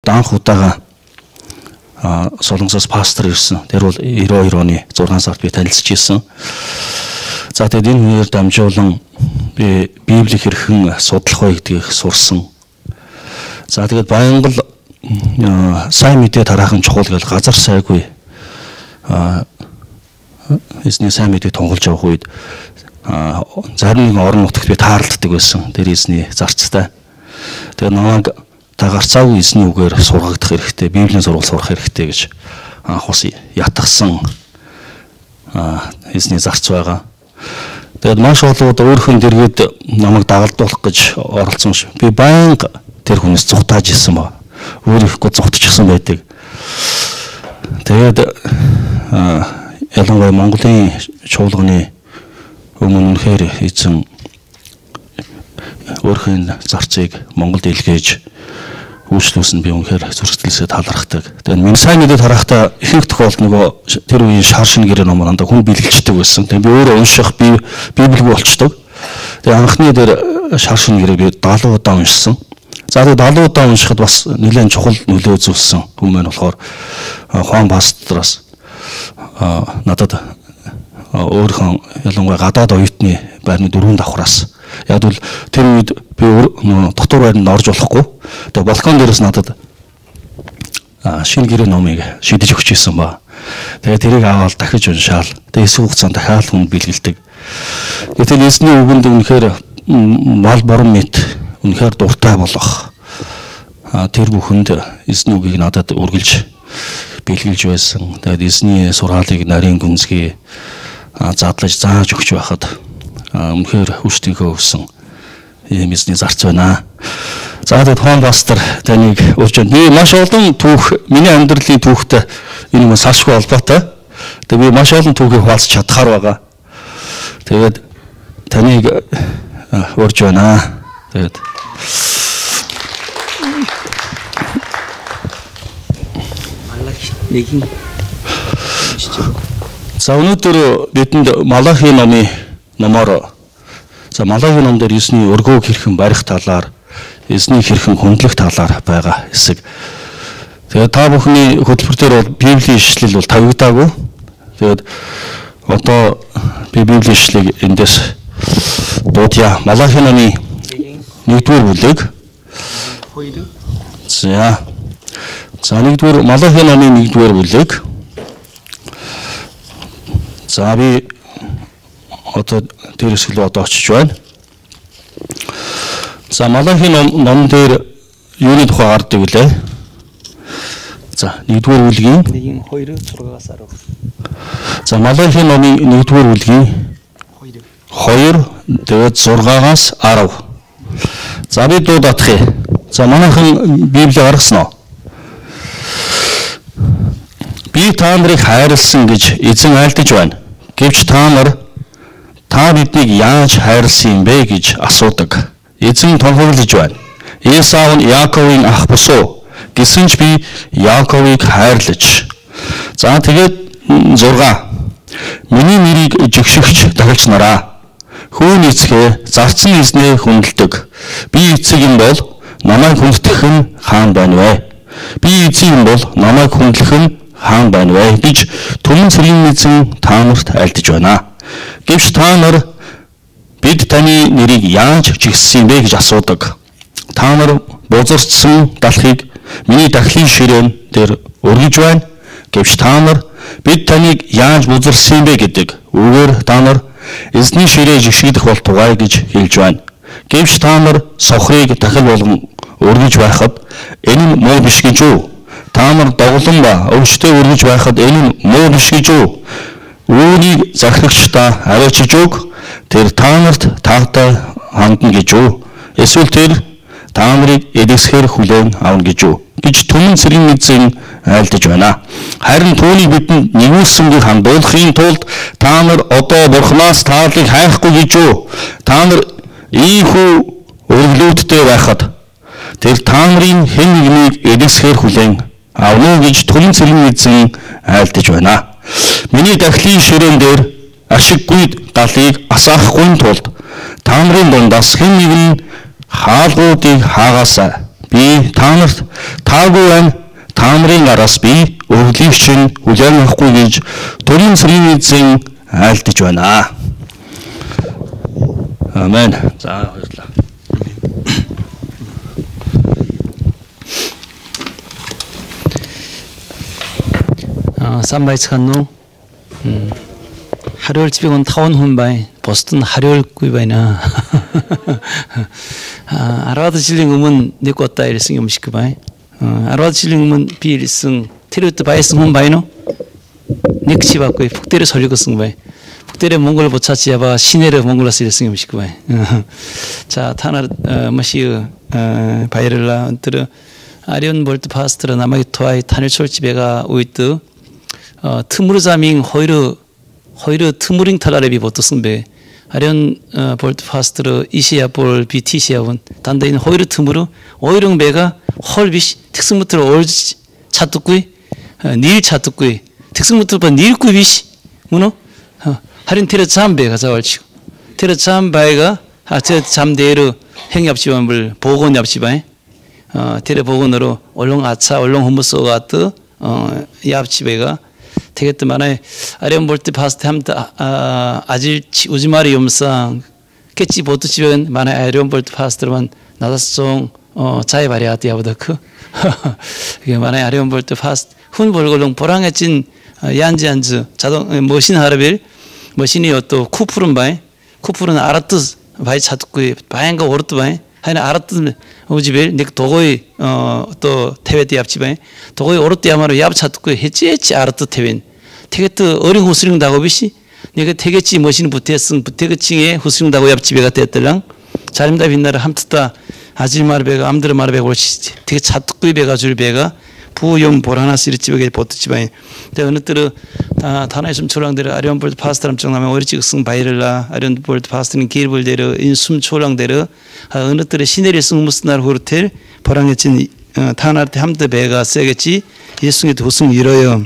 анх удаага Солонгосоос пастор ирсэн. Тэр бол 92 оны 6 сард би танилцж ирсэн. За тэгээд энэ хүнээр дамжуулан би Библийг хэрхэн судлах вэ гэдгийг сурсан. За тэгээд Баянгал сайн мэдээ тараахан чухал гэж газар сайгүй эзний сайн мэдээ тунгалж явах үед зарим нэгэн орон нутагт би таарлддаг байсан. Тэр эзний зарцтай. Тэгээд намайг та гарцаагүй эзний үгээр сургагдах хэрэгтэй, Библийн сурвал сурах хэрэгтэй гэж анх ус ятгсан эзний зарц байгаа. Тэгээд маш олон удаа өөрхөн дэргэд намайг дагалдуулах гэж оролцсон ш. Би байнга тэр хүнээс зүхтааж ирсэн ба. Өөрийнхөө зүхтчихсан байдаг. Тэгээд ялангуяа Монголын чуулганы өмнө үнэхээр эзэн өөрхийн зарцыг Монголд илгээж үйлчлүүлсэн би үнэхээр зүрхсэтгэлсээ талархдаг. Тэгээд миний сайн мэдээ тарахдаа ихэнх тохиолдолд нөгөө тэр үеийн шар шинэ гэрээ номоор андаа хүн бэлгэлждэг байсан. Тэгээд би өөрөө унших Библийг болчдөг. Тэгээд анхны дээр шар шинэ гэрээг би 70 удаа уншсан. За тэгээд 70 удаа уншихад бас нэлээд чухал нөлөө үзүүлсэн хүн маань болохоор Хуан пастроос надад өөрхөн ялангуяа гадаад оюутны байрны 4 давхраас яг бол тэр үед би дотор байранд орж болохгүй. Тэгээ балкон дээрээс надад шинэ гэрээ номыг шийдэж өгч ирсэн ба. Тэгээ тэрийг аваад дахиж уншаал. Тэгээ эсрэг хугацаанд дахиад хүн бэлгэлдэг. Гэтэл эзний үгэнд үнэхээр мал борон мэт үнэхээр дуртай болох тэр бүхэнд эзний үгийг надад үргэлж бэлгэлж байсан. Тэгээд эзний сургаалыг нарийн гүнзгий задлаж зааж өгч байхад үнэхээр хүчтийнхөө өссөн ийм эзний зарц байна. За тэгээд Хуан пастор таныг урьж би маш олон түүх миний амьдралын түүхтэй энэ юм салшгүй холбоотой. Тэгээд би маш олон түүхийг хуваалцах чадхаар байгаа. Тэгээд таныг урьж байна. Тэгээд за өнөөдөр бидэнд Малахи номоор за Малахи ном дээр эзний өргөөг хэрхэн барих талаар, эзний хэрхэн хүндлэх талаар байгаа хэсэг. Тэгээд та бүхний хөтөлбөр дээр бол Библийн ишлэл бол тавигдаагүй. Тэгээд одоо би Библийн ишлэлийг эндээс дуудъя. Малахи номын 1-р бүлэг. За 1-р Малахи номын 1-р бүлэг. За би одоо тэр хэсэг рүү одоо очиж байна. За Малахи ном дээр юуны тухай гардаг вүлээ? За 1-р бүлгийн 2-6-аас 10. За Малахи номын 1-р бүлгийн 2 тэгээд 6-аас 10. За би дуудах. За манайхан Библийг гаргасан уу? Би та нарыг хайрлсан гэж эзэн айлдаж байна. Гэвч та биднийг яаж хайрлсан юм бэ гэж асуудаг. Эзэн тунхаглаж байна. Есав нь Яаковын ах босоо гэсэн ч би Яаковыг хайрлаж. За тэгээд 6. Миний нэрийг жигшгч дахилч нараа. Хөөний эцгээ зарцсан эзнээ хүндэлдэг. Би эцэг юм бол намайг хүндэх нь хаан байна вэ? Би эцэг юм бол намайг хүндлэх нь хаан байна вэ гэж түмэн цэргийн эзэн та нарт айлдаж байна. Гэвч та нар бид таны нэрийг яаж жигссэн бэ гэж асуудаг. Та нар бузарцсан далхыг миний дахлын ширээн дээр өргөж байна. Гэвч та нар бид таныг яаж бузарсан бэ гэдэг үгээр та нар эзний ширээ жигшгдэх бол тугай гэж хэлж байна. Гэвч та нар сохрыг дахил болгон өргөж байхад энэ нь муу биш гэж үү? Та нар доглон ба өвчтөй өргөж байхад энэ нь муу биш гэж үү? Үүнийг захирагчдаа арайчилж өг. Тэр та нарт таатай хандна гэж үү? Эсвэл тэр та нарыг эдгэсгээр хүлээн авна гэж үү? Гэж түмэн цэргийн эзэн айлдаж байна. Харин түүнийг бидэнд нэгүүлсэнгийг хандуулахын тулд та нар одоо Бурханаас тааллыг хайхгүй гэж үү? Та нар ийхүү өргөлөөдтэй байхад тэр та нарын хэн нэгнийг эдгэсгээр хүлээн авна гэж түмэн цэргийн эзэн айлдаж байна. Миний дахлын ширээн дээр ашиггүй галыг асаахгүй тулд та нарын дундаас хэн нэгэн хаалгуудыг хаагаасаа Би та нарт таагүй байна. Та нарын араас би өвлийн чинь үлээнэхгүй гэж төрийн цэргийн эзэн айлтж байна. Амен. За баярлалаа. 삼바이츠간노 하루를 집에 온 타원 혼바이 보스턴 하루를 꾸이바이나 아라드 실링 음은 내꺼다 이랬으니 음식그바이 아라드 실링 음은 비일승 테르트 바이승 혼바이노 넥치 받고 북대를 설리고 쓴바이 북대를 몽골 보차치야바 시내를 몽골라스 이랬으니 음식그바이 자 타나 마시 바이를라 들어 아리온 볼트 파스트라 남아이 토아이 타늘 솔집에가 우이뜨 트무르 자밍 호이르 트무링 탈라레비 보트 승배 아련 볼트 파스트르 이시야 볼 비티시야원 단대인 호이르 트무르 오이릉 배가 헐비시 특승부터 올 차뚝구이 닐 차뚝구이 특승부터 닐 꾸비시 문어 하린 테르 잠배가 자월치고 테르 잠바이가 아저 잠대르 행yap지반불 보건 yap지바이 테르 보건으로 얼렁 아차 얼렁 홈무소가 yap지배가 되겠다 만에 아련 볼트 파스트 함다 아질 우지마리 염상 깨치 보트 집은 만에 아련 볼트 파스트만 나다송 자이 바리아티 아부다크 이게 만에 아련 볼트 파스트 훈 볼골롱 보랑해진 얀지안즈 자동 머신 하르빌 머신이 또 쿠프른 바이 쿠프른 아라트 바이 차트쿠이 바행가 오르트 바이 하나 아라트 오지벨 넥 도고이 또 테베티 yap지바이 도고이 오르트 야마로 얍 차트쿠이 해치에치 아라트 테벤 태게트 어린 후스링 다고비시 내가 태게치 머신 부태승 부태그칭에 후스링 다고 yap지베가 됐더랑 자림다 빛나라 함트다 아질마르베가 암드르 마르베가 올시 되게 차트쿠이 베가 줄베가 부용 보라나 시르치베게 보트치바이 내가 어느 때로 다나이숨 초랑데르 아련볼트 파스타람 정나면 오리치승 바이를라 아련볼트 파스타는 길볼데르 인숨 초랑데르 어느 때로 시네리 승무스날 호르텔 보랑해진 타나르테 함드 베가 세겠지 예승의 도승 이뤄요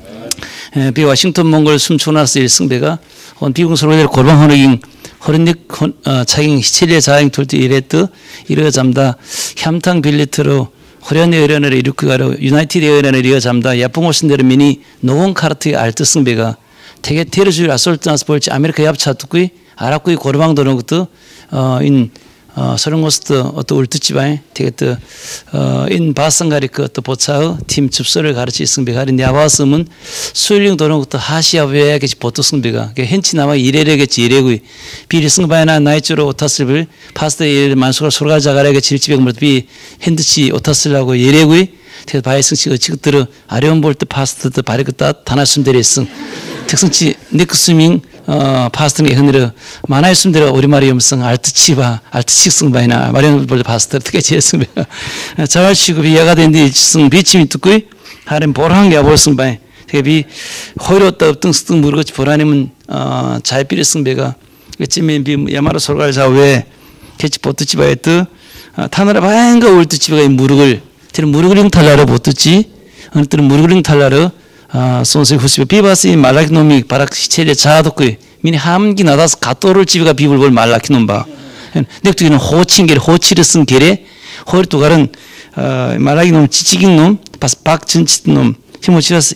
비 워싱턴 몽골 숨초나스 일승배가 온 비공서로들 골방 허르깅 허른닉 차깅 시칠리에 자행 돌때 이랬듯 이르어 잠다 샴탕 빌리트로 허련의 의련을 이루크가로 유나이티드 의련을 이어 잠다 야뽕오신데르 미니 노건 카르트의 알트 승배가 되게 테르줄 아솔트나스 볼지 아메리카 얍차 듣고이 아랍구이 고르방 도는 것도 인 서른고스트 어떤 울트치바이 되겠다 인 바상가리 그 어떤 보차의 팀 줍소를 가르치 승배가리 야바스문 수일링 도는 것도 하시아베야겠지 보트 승배가 hen치 남아 이래래겠지 이래구이 비리 승바이나 나이츠로 오타스를 파스타 이래 만수가 소가 자가라게 질집에 비 핸드치 오타스라고 이래구이 대 바이승치가 지금들은 아련 볼트 파스타도 바리그다 다나숨데레승 특성치 니크스밍 파스트는 흔들어 만화의 숨대로 우리말이 염성 알트치바 알트치승바이나 마련 볼트 파스트 특히 제승바 자활 취급이 예가 된데 승 비침이 듣고이 하렘 보랑 야볼승바이 대비 호이로다 엎등스등 무르거치 보라님은 자이피리 승배가 그쯤에 비 야마로 소갈 자외 개치 보트치바에 타나라 바행가 올트치바가 무르글 때는 무르글링 탈라로 보트치 어느 때는 무르글링 탈라로 손세 후시베 비바시 말라키노미 바락 시체레 자도쿠이 미니 함기 나다스 가토를 집에가 비불볼 말라키놈바 넥두기는 호칭게레 호치를 쓴 게레 호르투가른 말라키놈 지치긴 놈 바스 박전치는 놈 히모치라스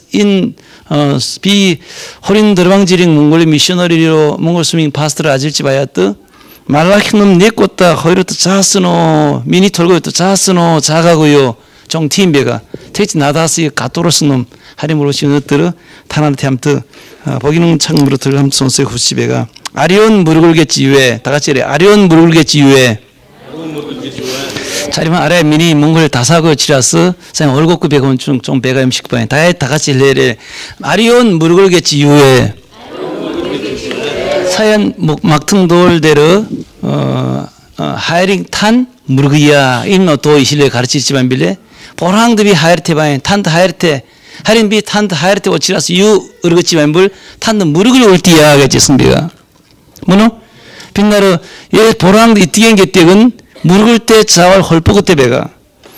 인비 호린 드르방지링 몽골 미셔너리로 몽골 스밍 파스트를 아질지 바야뜨 말라키놈 네꼬따 호이르트 자스노 미니 톨고요또 자스노 자가고요 종 팀베가 택지 나다스 가토를 쓴 놈 하림으로 시너뜨르 타나르테 함트 보기능 창무로 들을 함 손세 후시베가 아리온 무르글겠지 유에 다 같이 이래 아리온 무르글겠지 유에 자리만 아래 미니 몽골 다사고 치라스 생 얼곡구 배건 좀 배가 음식반에 다 같이 레레 아리온 무르글겠지 유에 사연 막퉁돌대로 하이링 탄 무르기야 인노 도 이실레 가르치지만 빌레 보랑드비 하이르테바에 탄드 하이르테 하린비 탄드 하이르테 오치라스 유 으르겠지만 물 탄드 무르글 올띠야겠지 승비가 뭐노 빛나르 예 보랑드 이띠겐 게떼근 무르글 때 자월 헐포그 때 배가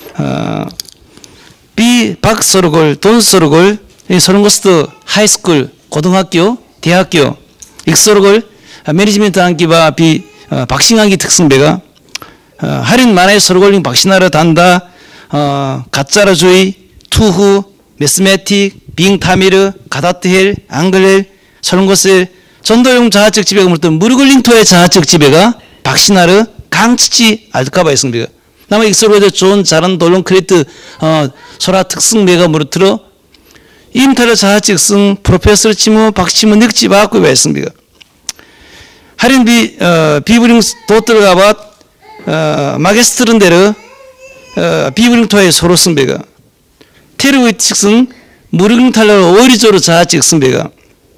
비 박서르골 돈서르골 이 서른고스트 하이스쿨 고등학교 대학교 익서르골 매니지먼트 안기바 비 박싱하기 특승배가 할인 만에 서르골링 박신하러 단다 가짜라주의, 투후, 매스매틱, 빙타미르, 가다트헬, 앙글렐, 설것을 전도용 자하적 지배가 물던 무르글린토의 자하적 지배가 박시나르, 강치치, 알드카바의 승배가 남아 익스로에도 좋은 자란 돌론 크레트 소라 특승배가 무르트러 임타르 자하적 승 프로페서 치무 박치무 닉지 바꾸의 승배가 하린 비브링 도트르가밭 마게스트른데르 비브링토의 소로 승배가 테르의 특승 무르글탈러 오리조르 자하적 승배가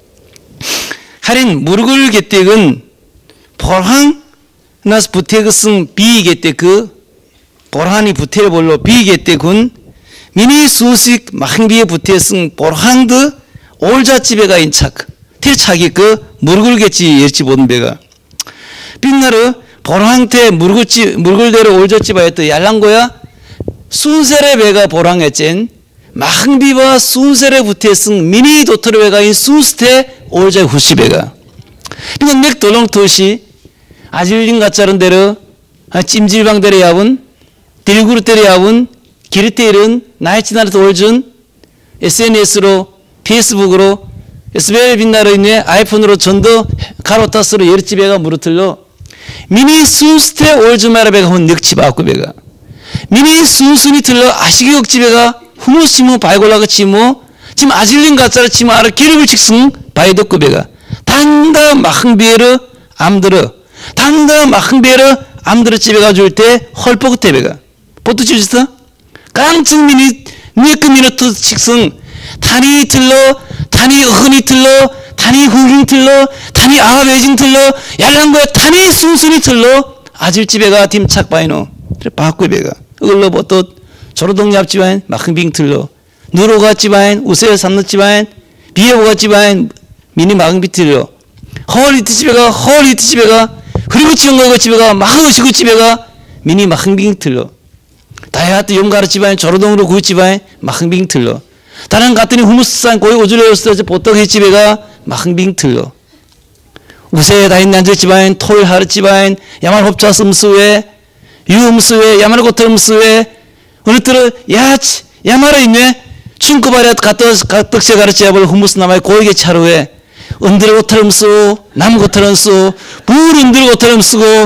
하린 무르글 게택은 포항 나스 부테그승 비게택 그 보르한이 부테를 볼로 비게택은 미니 수식 마항비의 부테승 보르한드 올자집에가 인착 틸차기 그 무르글겠지 예치 보는 배가 빛나르 보르항테 무르글대로 올자집아였더 얄랑고야 순세레 배가 보르항했젠 마항비와 순세레 부테승 미니 도토르 배가인 순스테 올자 후시배가 이건 맥 돌롱토시 아질린 가짜른 데르 찜질방 데르 야분 딜구르 데르 야분 기르테일은 나이치나르트 올준 SNS로 페이스북으로 SBL 빛나르 있네 아이폰으로 전도 카로타스로 예르치배가 무르틀로 미니 순스테 올주마르배가 혼 늑치바꾸배가 미니 순순이 틀러 아시기역지배가 후무시무 바이골라가 치무 지금 아질린 가짜르 치무 아르 기름을 직승 바이덕구배가 단다 마흥비에르 암드르 단다 마흥비에르 암드르 집에가 줄 때 헐포그테배가 보트 치우시다 깡층미니 니크미너트 직승 단이 틀러 단이 어흔이 틀러 단이 후깅 틀러 단이 아베징 틀러 얄랑거야 단이 순순이 틀러 아질집에가 팀착 바이노 바꾸배가 을러 보또 조로동 yap지바인 마흥빙 틀러 누로가 집아인 우세어 삼는 집아인 비에보가 집아인 미니 마흥비 틀러 헐리트 집에가 헐리트 집에가 그리고 지원거가 집에가 마흥시구 집에가 미니 마흥빙 틀러 다이하트 용가르 집아인 조로동으로 구이 집아인 마흥빙 틀러 다른 같더니 후무스산 고이 오줄레오스터 보떡의 집에가 마흥빙 틀러 우세에 다인 난제 집아인 톨하르 집아인 야말 홉자스 음스웨 유음스웨 야말 고터 음스웨 어느 때로 야치 야마르 있네 춘구바리앗 가떡세 가르치야벌 후무스 남아의 고이게 차루에 은들 고터름 쓰고 남 고터름 쓰고 물 은들 고터름 쓰고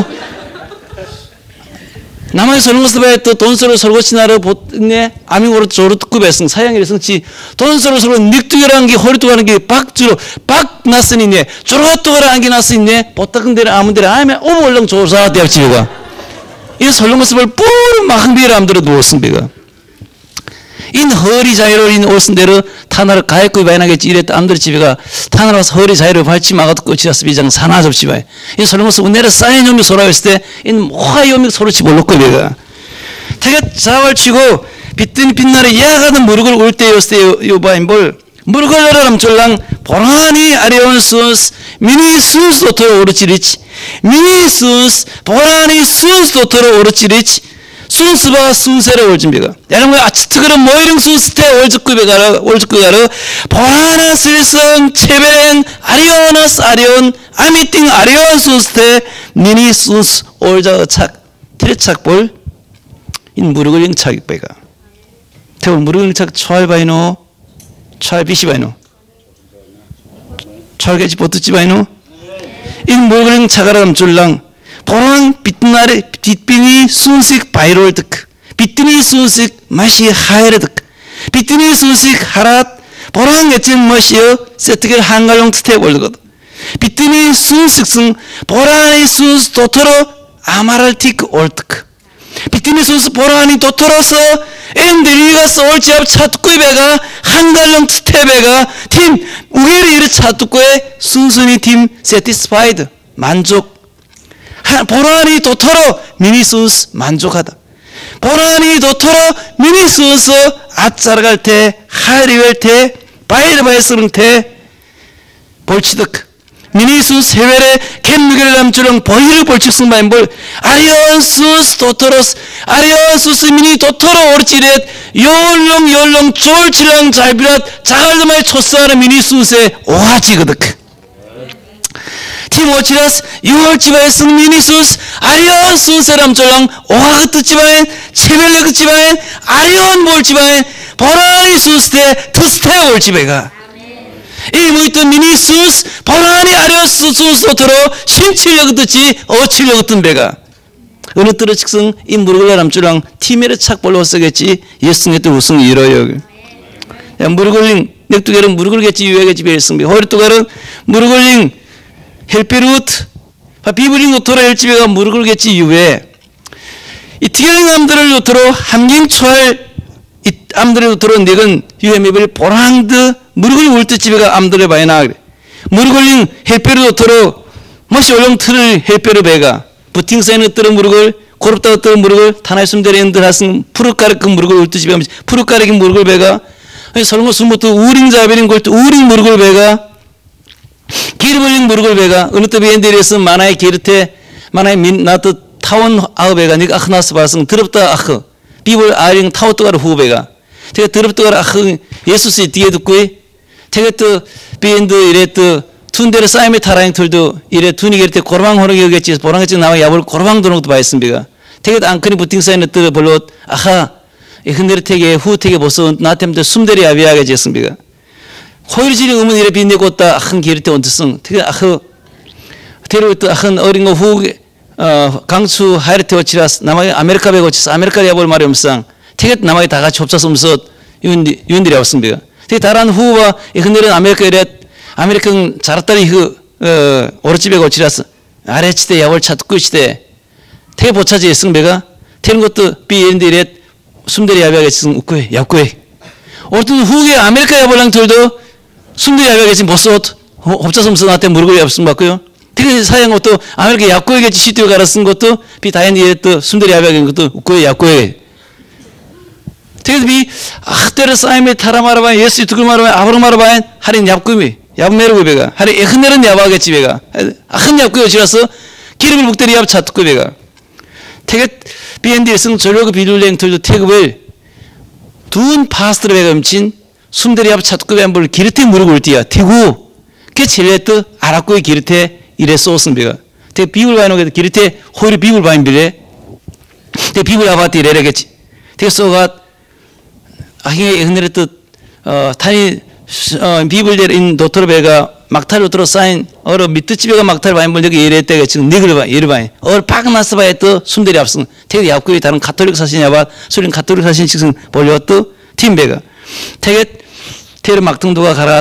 남아의 설거스 바에 또 돈소를 설거치나르 보네 아밍오로 조르트급에승 사양이래승 치 돈소를 설거 닉두게라는 게 허리뚜가는 게 박주로 박 났으니네 조르뚜가라 안게 났으니네 보따근데를 아문데를 아면 오물렁 조사 대합지가 이 설렁거스벌 뿌른 마흥비를 암들어 누웠승 비가 인 허리 자유로 인 올슨데르 타나를 가액구이 바이나겠지 이랬다 암들 집에가 타나로 와서 허리 자유로 발치 막아도 끝이라서 비장 사나 접시바이 이 설렁거스 운내를 쌓인 요미 소라 했을 때인 모하 요미 소로치 몰랐고 비가 되게 자활 치고 빗든 빛나래 야가든 무릎을 올 때였을 때 요바인 볼 무릎을 열어람 졸랑 보라니 아리온 순스 미니 순스 도토로 오르치리치 미니 순스 보라니 순스 도토로 오르치리치 순스바 순세레 올준비가 여러분 아치트그런 모이릉 순스테 올즈꾸가르 보라나 슬성 체베렌 아리오나스 아리온 아미띵 아리온 순스테 미니 순스 올자착 트레착볼 인 무르글링 착익배가 태우 무르글링 착 초알바이노 초알비시바이노 초알게지 보트지바이노 인 무르글링 차가람 줄랑 보랑 빛나래 뒷빈이 순식 바이롤득 빛빈이 순식 맛이 하이르득 빛빈이 순식 하랏 보랑 애칭 멋이여 세트겔 한갈롱 트태 올거든 빛빈이 순식승 보라니 순스 도토로 아마랄틱 올득 빛빈이 순스 보라니 도토로서 엔드리가서 올지압 차뚜꾸이배가 한갈롱 트태배가 팀 우게리 이르 차뚜꾸에 순순히 팀 세티스파이드 만족 보라니 도토로 미니순스 만족하다. 보라니 도토로 미니순스 아짜르갈 테 하리웰 테 바이르바이스릉 테 볼치득 미니순스 해외레 캔무게를 남주렁 보이르 볼칙승 바인볼 아리온순스 도토로스 아리온순스 미니 도토로 오르치렛 열렁 쫄치랑 잘비랏 자갈드마이 초스하는 미니순스의 오하지그득 티모치라스 6월 지바에 승미니수스 아리온 순세람 졸랑 오하그트 지바에 체벨레그 지바에 아리온 몰 지바에 보라니 수스테 투스테 올 지베가 이 무이트 미니수스 보라니 아리온 수스로 들어 신칠려그 듣지 어칠려그 뜬 배가 어느 때로 즉슨 이 무르글 남주랑 팀에를 착 벌러 쓰겠지 예승에 또 우승 이뤄요 무르글링 넥두게는 무르글겠지 유해겠지 베일승비 호리뚜가는 무르글링 헬페루트 비브링 노토라 일집에가 무르글겠지 유해 이 티겔링 암들을 노토로 함김초할 이 암들을 노토로 넥은 유해메벨 보랑드 무르글 울뜨집에가 암들을 봐야나 그래 무르글링 헬페루 노토로 멋이 올렁 틀을 헬페루 배가 부팅사이는 뜨는 무르글 고럽다가 뜨는 무르글 타나이숨데리엔들 하승 푸르까르크 무르글 울뜨집에 푸르까르기 무르글 배가 설마 숨부터 우링자베린 골 우링 무르글 배가 기르벌링 무르글 배가 어느 때 비엔데리에서 만화의 기르테 만화의 민나트 타원 아흐배가 니가 아흐나스 바승 드럽다 아흐 비볼 아링 타워뚜가르 후배가 제가 드럽뚜가르 아흐 예수스 뒤에 듣고 제가 또 비엔드 이래 또 툰데르 사이메 타라잉 툴도 이래 툰이 기르테 고르방 호르기 여겠지 보랑겠지 나와 야볼 고르방 도는 것도 봐있습니다 제가 안크니 부팅 사이는 뜨 별로 아하 흔들테게 후테게 보소 나템도 숨들이 야비하게 됐습니다. 호일지리 의문 이래 빈내고다 한 기르테 온트승 되게 아흐 테로트 한 어린 거 후 강추 하이르테 오치라스 남아의 아메리카 베고치스 아메리카 야볼 말이 없상 되게 남아의 다 같이 흡사서 음서 윤들이 없습니다. 되게 다른 후와 흔들은 아메리카 이래 아메리칸 자랐다니 그 오르치베 고치라스 아래치대 야볼 차트꾸시대 되게 보차지 승배가 되는 것도 비엔데 이래 숨들이 야비하게 지금 웃고해 약고해 어떤 후에 아메리카 야볼랑들도 숨들이 야비하게 지금 못써 홉자섬서 나한테 무릎을 yapsın 받고요 되게 사양 것도 아메리카 약고에게 시티에 가라 쓴 것도 비 다행히 또 숨들이 야비하게 것도 웃고해 약고해 되게 비 아hte르 사이메 타라마라바 예수 두글마라바 아브르마라바 하린 약고미 약메르고 배가 하린 에흔네른 야바겠지 배가 아흔 약고요 지라서 기름을 목대리 yap차 듣고 배가 되게 비엔디에서는 전력 비둘랭들도 태급을 둔 파스트를 배가 음친 숨들이 앞 차트급에 한번 기르테 무릎 올띠야 태구 그 칠레트 아랍고의 기르테 이래 쏘슨 배가 대 비불 바이노게 기르테 호이르 비불 바인 비래 대 비불 아바티 이래겠지 대 쏘가 아히에 흔들었듯 타니 비불들 인 도토르 배가 막탈로 들어 쌓인 어러 밑집에가 막탈 바인 볼 여기 이래 때가 지금 니글 봐 이래 봐 어러 파그나스 바에 또 숨들이 앞선 되게 약국이 다른 가톨릭 사신이야 봐 소린 가톨릭 사신 지금 볼렸또 팀배가 되게 테르 막등도가 가라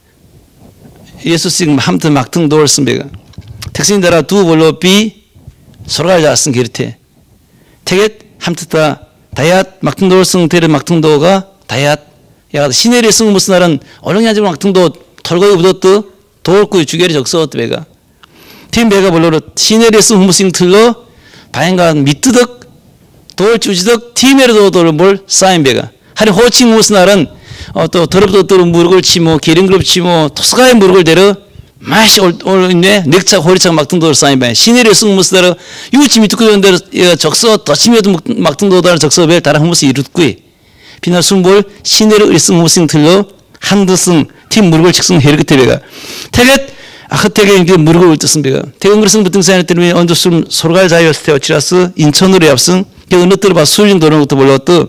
예수 지금 함튼 막등도를 쓴 배가 택신들아 두 볼로 비 소라가 잡았은 기르테 되게 함트다 다얏 막등도를 쓴 테르 막등도가 다얏 야 시내리 쓴 무슨 날은 얼렁야지 막등도 털거이 묻었도 돌고 주결이 적서었다 배가 팀 배가 볼로로 시내리스 후무싱 틀러 바행가 밑뜨덕 돌 주지덕 팀에로도 돌을 뭘 쌓인 배가 하리 호칭 무슨 날은 또 더럽도 또 무릎을 치모 기름그룹 치모 토스가의 무릎을 대러 마시 올네 넥차 호리창 막등도를 쌓인 배 시내리스 무슨 날은 유치 밑뜨고 전 대로 적서 더 치면도 막등도다를 적서 배 다른 후무스 이루트구이 비나 숨볼 시내리 일승 후무싱 틀러 한드승 팀 무릎을 직승 헤르그테베가 태겟 아흐테게 인게 무릎을 뜻은 배가 태경그승 부등산에 때문에 언더숨 소르갈 자이어스테 어치라스 인천으로 얍승 어느 때로 봐 수일링 도는 것도 몰랐도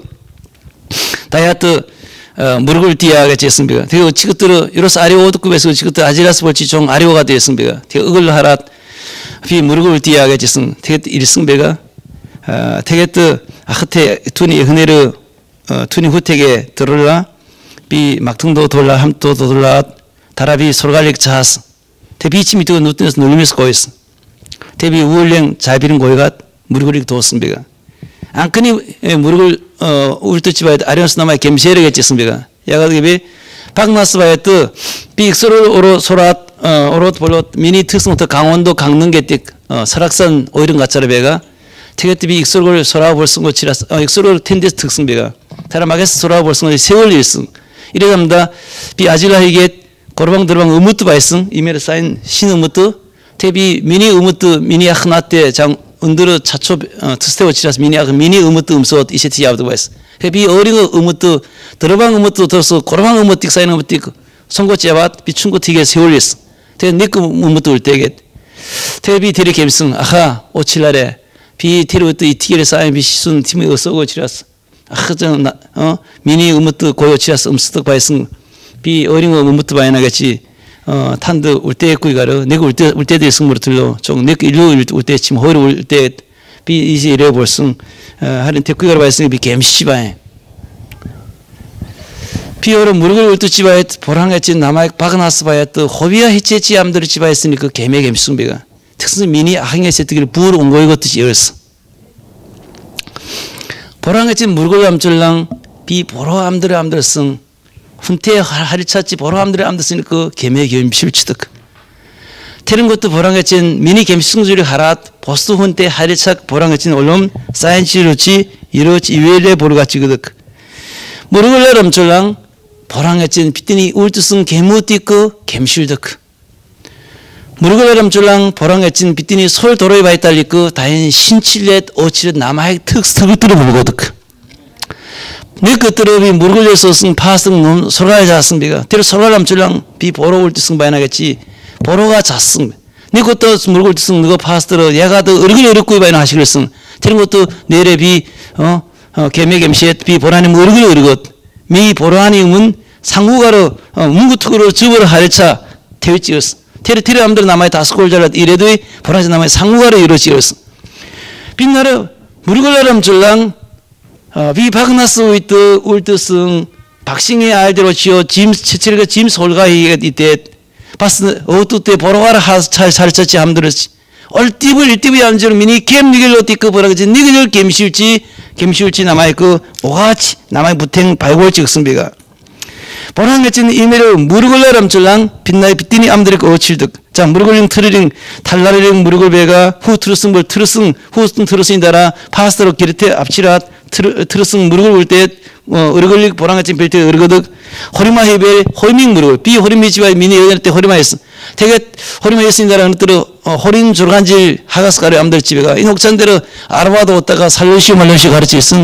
다이아트 무릎을 띠야겠지 했은 배가 태경 치긋들어 이로스 아리오 오드급에서 치긋들 아지라스 볼치 종 아리오가 되었은 배가 태경 으글 하라 비 무릎을 띠야겠지 했은 태겟 일승 배가 태겟 아흐테 투니 흔해르 투니 후테게 들어라 비 막등도 돌라 함도 돌라 다라비 소르갈릭 자스 대비치 밑에 누뜨면서 놀리면서 고였어 대비 우울랭 자비는 고이가 무릎을 도었습니다 안끈이 무릎을 울뜨지바에 아리언스 남아의 gem시에르겠지 습니다 야가드비 박나스바에 뜨 빅소를 오로 소랏 오롯 볼롯 미니 특성부터 강원도 강릉계띠 설악산 오이른 가짜르 배가 태게티비 익소를 소라볼 쓴거 치라스 익소를 텐데스 특성배가 다라마게스 소라볼 쓴거 세월 일승 이래갑니다. 비 아질라히게 고르방 들방 의무트 바이승 이메르 사인 신 의무트 테비 미니 의무트 미니 아흐나테 장 은드르 차초 트스테오 치라스 미니 아흐 미니 의무트 음소 이시티 야브드 바이스 비 어린 의무트 들어방 의무트 들어서 고르방 의무트 사인 의무트 선고 제밭 비춘고 티게 세월리스 테 니크 의무트 올 때게 테비 테리 겜승 아하 오칠라레 비 테르부터 이티게레 쌓인 비 시순 팀이 어서고 지라스 아하 전 미니 음무트 고요 지라스 음스득 바이승 비 어린 음무트 바이나같이 탄드 울때 꾸이가르 내가 울때 대승으로 들로 좀 내가 일로 울때 침 허리 울때 비 이제 이래 볼승 하는 태꾸이가르 바이승 비 겜시바에 비어로 무릎을 울듯이 바에 보랑했지 남아에 박아놨어 봐야 또 호비야 해체치 암들을 집어했으니 그 개매 겜승배가 특성 미니 항해 세트기를 부으로 온 거이 것듯이 열었어 보랑했지 무릎을 암절랑 비 보로 암들을 암들었응 훈태 하리차치 보로 암들을 암들었으니 그 개매 겜실치득 태른 것도 보랑했진 미니 겜승줄이 하라 보스 훈태 하리차 보랑했진 얼름 사이언스로치 이로치 이외래 보르같이 그득 무릎을 암절랑 보랑했진 빗더니 울뜻승 개무띠끄 겜실득 무릎을 암줄랑 보랑했진 빗더니 솔 도로에 바이달리끄 다인 신칠렛 오칠렛 남아의 특스트를 물고득 내 것들이 무릎을 써승 파승 소라에 잤승 비가 때로 소라 암줄랑 비 보러 울뜻승 바이나겠지 보러가 잤승 내 것도 무릎을 뜻승 너가 파스트로 얘가 더 어르글 어렵고 바이나 하시겠승 때린 것도 내래 비 개매 겜시에 비 보라님 어르글 어르것 미 보라님은 상구가로 문구특으로 접어를 하려차 태위 찍었어. 테레 암들 남아에 다섯 골 잘랐 이래도 보라지 남아에 상구가로 이루어 찍었어. 빛나라 무르글라람 줄랑 비 박나스 위트 울트승 박싱의 알대로 지어 짐 치치르가 짐 솔가이 이때 바스 어뚜 때 보러가라 하잘 살쳤지 함들었지. 얼띠불 일띠불이 암지로 미니 캠 니글로 띠끄 보라그지 니글 gem실지 남아의 그 오가치 남아의 무탱 발골 찍승비가 보랑같은 이메로 무르글라람 줄랑 빛나의 빗디니 암들의 어칠득 자 무르글링 트르링 탈라르링 무르글베가 후 트르승 벌 트르승 후스튼 트르승이다라 파스트로 기르테 앞치라 트르승 무르글 울때 어르글릭 보랑같은 빌때 어르거득 호리마 헤벨 호리밍 무르글 비 호리미지와 미니 여덟 때 호리마 했어 되게 호리마 했으니다라는 뜻으로 호린 조간질 하가스가르 암들 집에가 이 녹찬대로 아르바도 왔다가 살려시 말려시 가르치 있음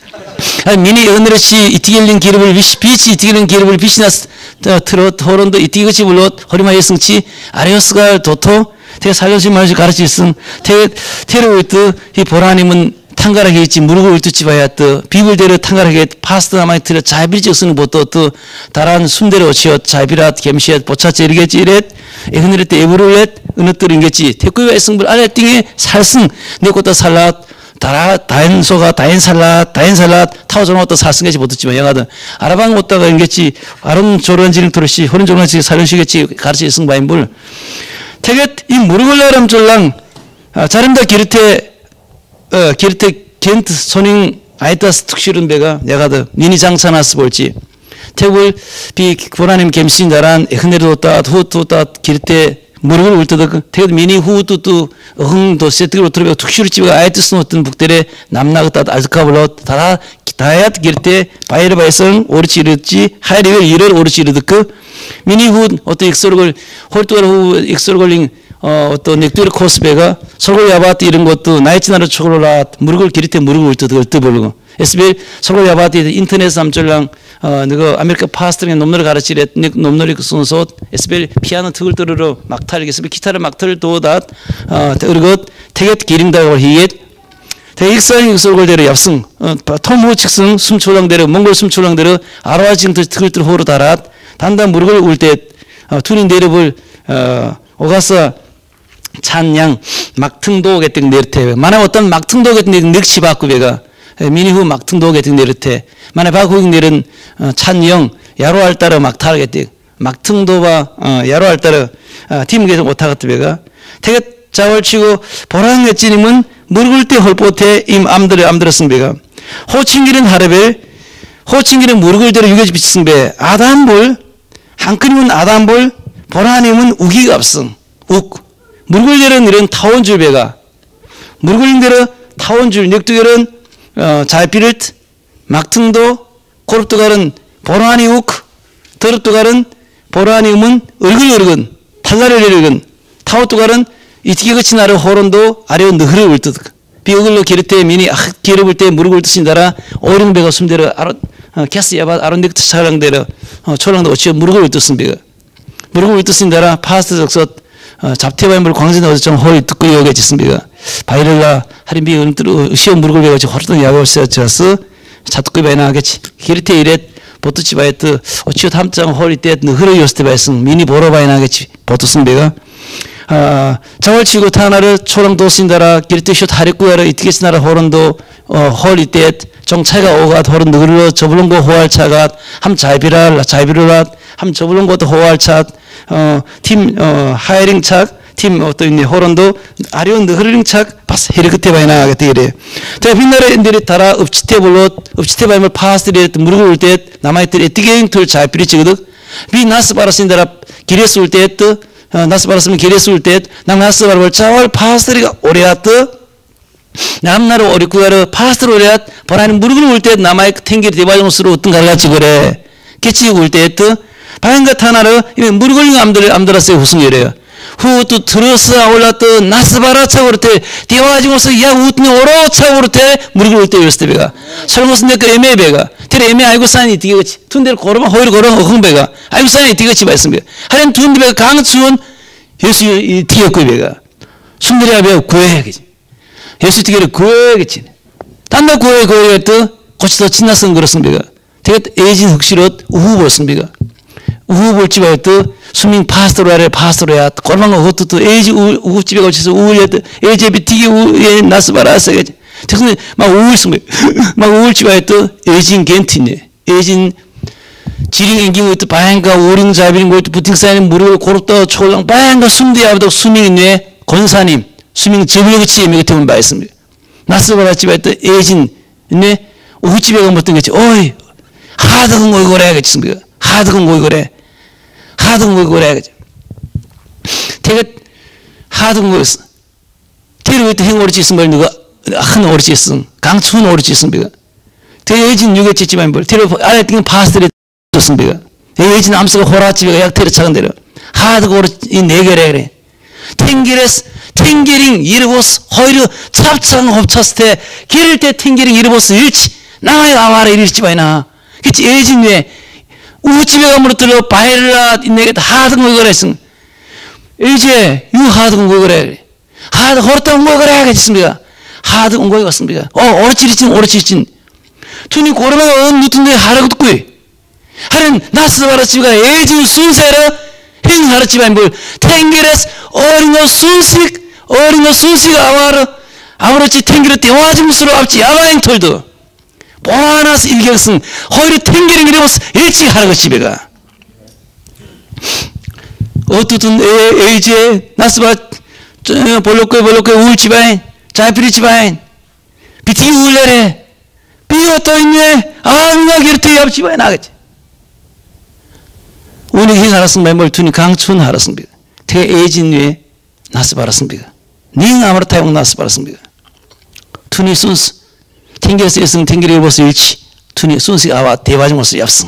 미니 여늘시 이티겔링 기름을 비치 이티겔링 기름을 비시나스 트롯 호론도 이티그치 불롯 호리마 예승치 아레오스가 도토 되게 살려시 말려시 가르치 있음 되게 테르위트 이 보라님은 탕가라게 있지 무릎을 울듯이 봐야 또 비불대로 탕가라게 파스타 남아이 틀어 자비지 쓰는 것도 또 다른 순대로 치어 자비라 gem시엇 보차째 이르겠지 이랬 에그네르 때 에브르렛 은어들인겠지 태꾸이와 승불 아래 띵에 살승 내것도 살랏 다인소가 다인살랏 타오존어도 살승겠지 못했지만 영하든 아라방 오다가 인겠지 아름 조런지는 토르시 호른 조런지 살려시겠지 가르치 승바인불 태겟 이 무르글라람 졸랑 자름다 기르테 겐트 소닝 아이타스 특실은 배가 내가 더 니니 장사나스 볼지 태굴 비 보라님 gem신다란 에흐네르도따 후뚜따 기르테 무릎을 울뜨덕 태굴 미니 후뚜뚜 흥도 세트로 들어가 특실을 집가 아이트스 어떤 북들의 남나그따 알드카블로 다야트 기르테 바이르바이성 오르치 이르지 하이리벨 이를 오르치 이르득 미니 후 어떤 익설걸 홀뚜가르 후 익설걸링 어떤 넥두르 코스베가 설골 야바티 이런 것도 나이치나르 초콜라 무릎을 기르테 무릎을 울뜨버리고 SBL 설골 야바티 인터넷 삼절랑 너가 아메리카 파스트링 놈노를 가르치래 놈노리 순서 SBL 피아노 특을 들으러 막탈 SBL 기타를 막탈 도다 그리고 태겟 기링다고 히엣 대익사인 익설골대로 얍승 톰후 직승 숨초랑대로 몽골 숨초랑대로 아라와징 특을 들어 호로 달아 단단 무릎을 울때 투링 대립을 오가서 찬양 막퉁도 같은 내르테 만약 어떤 막퉁도 같은 늑시 바꾸베가 미니후 막퉁도 같은 내르테 만약 바꾸기 내른 찬영 야로할 따라 막타르겠대 막퉁도와 야로할 따라 팀 계속 못하 같은 베가 되게 자월치고 보랑get지님은 무르글 때 헐포테 임 암들었은 베가 호칭기는 하르벨 호칭기는 무르글대로 유겨지 비치승 베 아담볼 한끓이면 아담볼 보라님은 우기가 없음 욱 무르글대로는 이런 타원줄 배가 무르글대로 타원줄 넥두결은 잘피를 막퉁도 코르투갈은 보라니 욱 더럽투갈은 보라니움은 얼근얼근 탈라레레근 타오투갈은 이티게 그치 나를 호론도 아래오 느흐를 울듯 비어글로 기르테 미니 기르볼 때 무르글 뜻인다라 오른 배가 숨대로 캐스 야바 아론 넥트 차랑대로 초랑도 어찌 무르글 울듯은 배가 무르글 울뜻인다라 파스트 적서 잡태바임을 광진에 어쩌면 홀 듣고 여겨졌습니다. 바이럴라 하림비 은뜨로 시험 무릎을 배워지 허르던 야고스야스 자투고 배나겠지. 기르테 이래 보트치바이트 어치오 탐장 홀이 때 흐르요스테바이승 미니 보러바이나겠지. 보트승배가 자월치고 타나를 초랑 도신다라 기르테쇼 다리꾸야라 이티게스나라 호런도 홀이 때 정차가 오가 호른 느글로 저불렁고 호알차가 함 자이비랄라 함 저불렁고도 호알차 팀 하이링 착팀 어떤 호런도 아리온 느흐링 착 바스 헤르크테 바이나겠다 이래. 대 빛나라 인들이 달아 읍치테 바임을 파스들이 무릎을 올 때 남아있들이 에티게잉 툴 자이비리 지거든. 비 나스 바라신다라 기레스 올 때 나스 바랐으면 기레스 올 때 나스 바라볼 자월 파스들이가 오래왔드 남나라 오리쿠가르 파스들 오래왔 버라는 무릎을 올 때 남아있 탱기리 대바정스로 어떤 가르가지 그래 깨치 올 때 바인가 타나르 무르걸링 암들었어요 후승이래요. 후또 들어서 올랐더 나스바라차고 그때 띄워가지고서 야 우트니 오로차고 그때 무르걸 올때 이랬을 때가 설무슨 내그 애매배가 테레 애매 알고 사니 뒤겠지 툰데를 걸어봐 호이를 걸어봐 흥배가 알고 사니 뒤겠지 말씀이에요. 하렘 툰데배가 강추운 예수 이 뒤였고 배가 순들이야 배가 구해야겠지. 예수 뒤게를 구해야겠지. 딴다 구해야겠다 고치더 친나선 그렇습니다. 되게 애진 흑실옷 우후 볼습니다. 우후 볼집에도 수민 파스토라래 파스토라야 골망가 그것도 에이지 우집에 거쳐서 우울했다 에이제비 티기 우에 나스바라서겠지. 특히 막 우울승배 막 우울집에도 에이진 겐티네 에이진 지링 앵기고 있다 바행가 우링 자비링 고있다 부팅사님 무릎을 고롭다 초랑 바행가 숨대야보다 수민이네 권사님 수민 제불력치 예매 같은 바 있습니다. 나스바라집에도 에이진 네 우집에 가면 어떤 거지 어이 하드건 거이 그래야겠지. 하드건 거이 그래. 하드건 거이 그래야겠지. 되게 하드건 거였어. 테레 왜또 행오리지 있으면 누가 한 오리지 있음. 강추운 오리지 있습니다. 되게 예진 유개치지만 뭘. 테레 아예 그냥 파스들이 줬습니다. 되게 예진 암수가 호라집에 약 테레 차간 대로. 하드건 오리지 이 네 개래 그래. 탱기링 이르보스 허이르 찹창 홉쳤을 때 기를 때 탱기링 이르보스 일치 나와야 아와라 이르지 마이나. 그치 예진 왜 우집에 가물어 들어 바이라 내게 하드 거 그랬음. 이제 유 하드 거 그래. 하드 허르다 거 그래 하겠습니다. 하드 거 같습니다. 오르치리진 투니 고르마가 누tun데 하라고 듣고 하는 나스 바라치가 예진 순세라 행 하라치바 뭘 탱기레스 어린어 순식 아와르치 탱기르 대화짐스로 앞지 야바행 털도 보나스 일격승 허이리 탱기링 이래버스 일찍 하라고 집에가 어뚜든 에이제 나스바 볼록거이 우울지바인 자이피리지바인 비티기 우울래래 비어떠 있네 아미가 기르테 yap지바인 나겠지 우니 행 하라승 멤벌 투니 강춘 하라승비가 되게 에이진 위에 나스바라승비가 닝 아무렇다용 나스바라승비가 투니 순스 탱기에서 있으면 탱기를 입어서 일치 투니 순식 아와 대바정으로서 얍승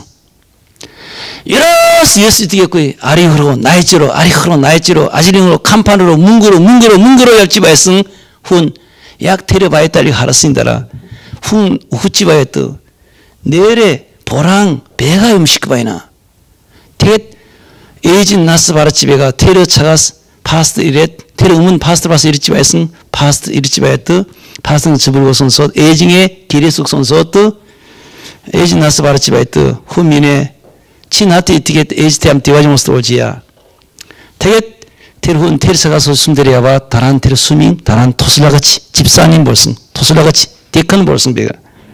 이러스 예수 되겠고 아리 흐르고 나이찌로 아지링으로 칸판으로 문구로 열지바했승 훈 약 테레바에 딸리 하라스인다라 훈 후찌바했더 내래 보랑 배가 음식바이나 되게 에이진 나스 바라치베가 테레 차가스 파스트 이렛 테레 음은 파스트 바스 이리치바했승 파스트 이리치바했더 파스는 집을고 손소 에징의 기레숙 손소트 에징 나스 바라치바이트 후민의 친하트 이티게 에지테암 디와지모스도 오지야 되게 테르훈 테르사가서 숨데리아바 다란 테르 수민 다란 토슬라같이 집사님 볼승 토슬라같이 데컨 볼승 배가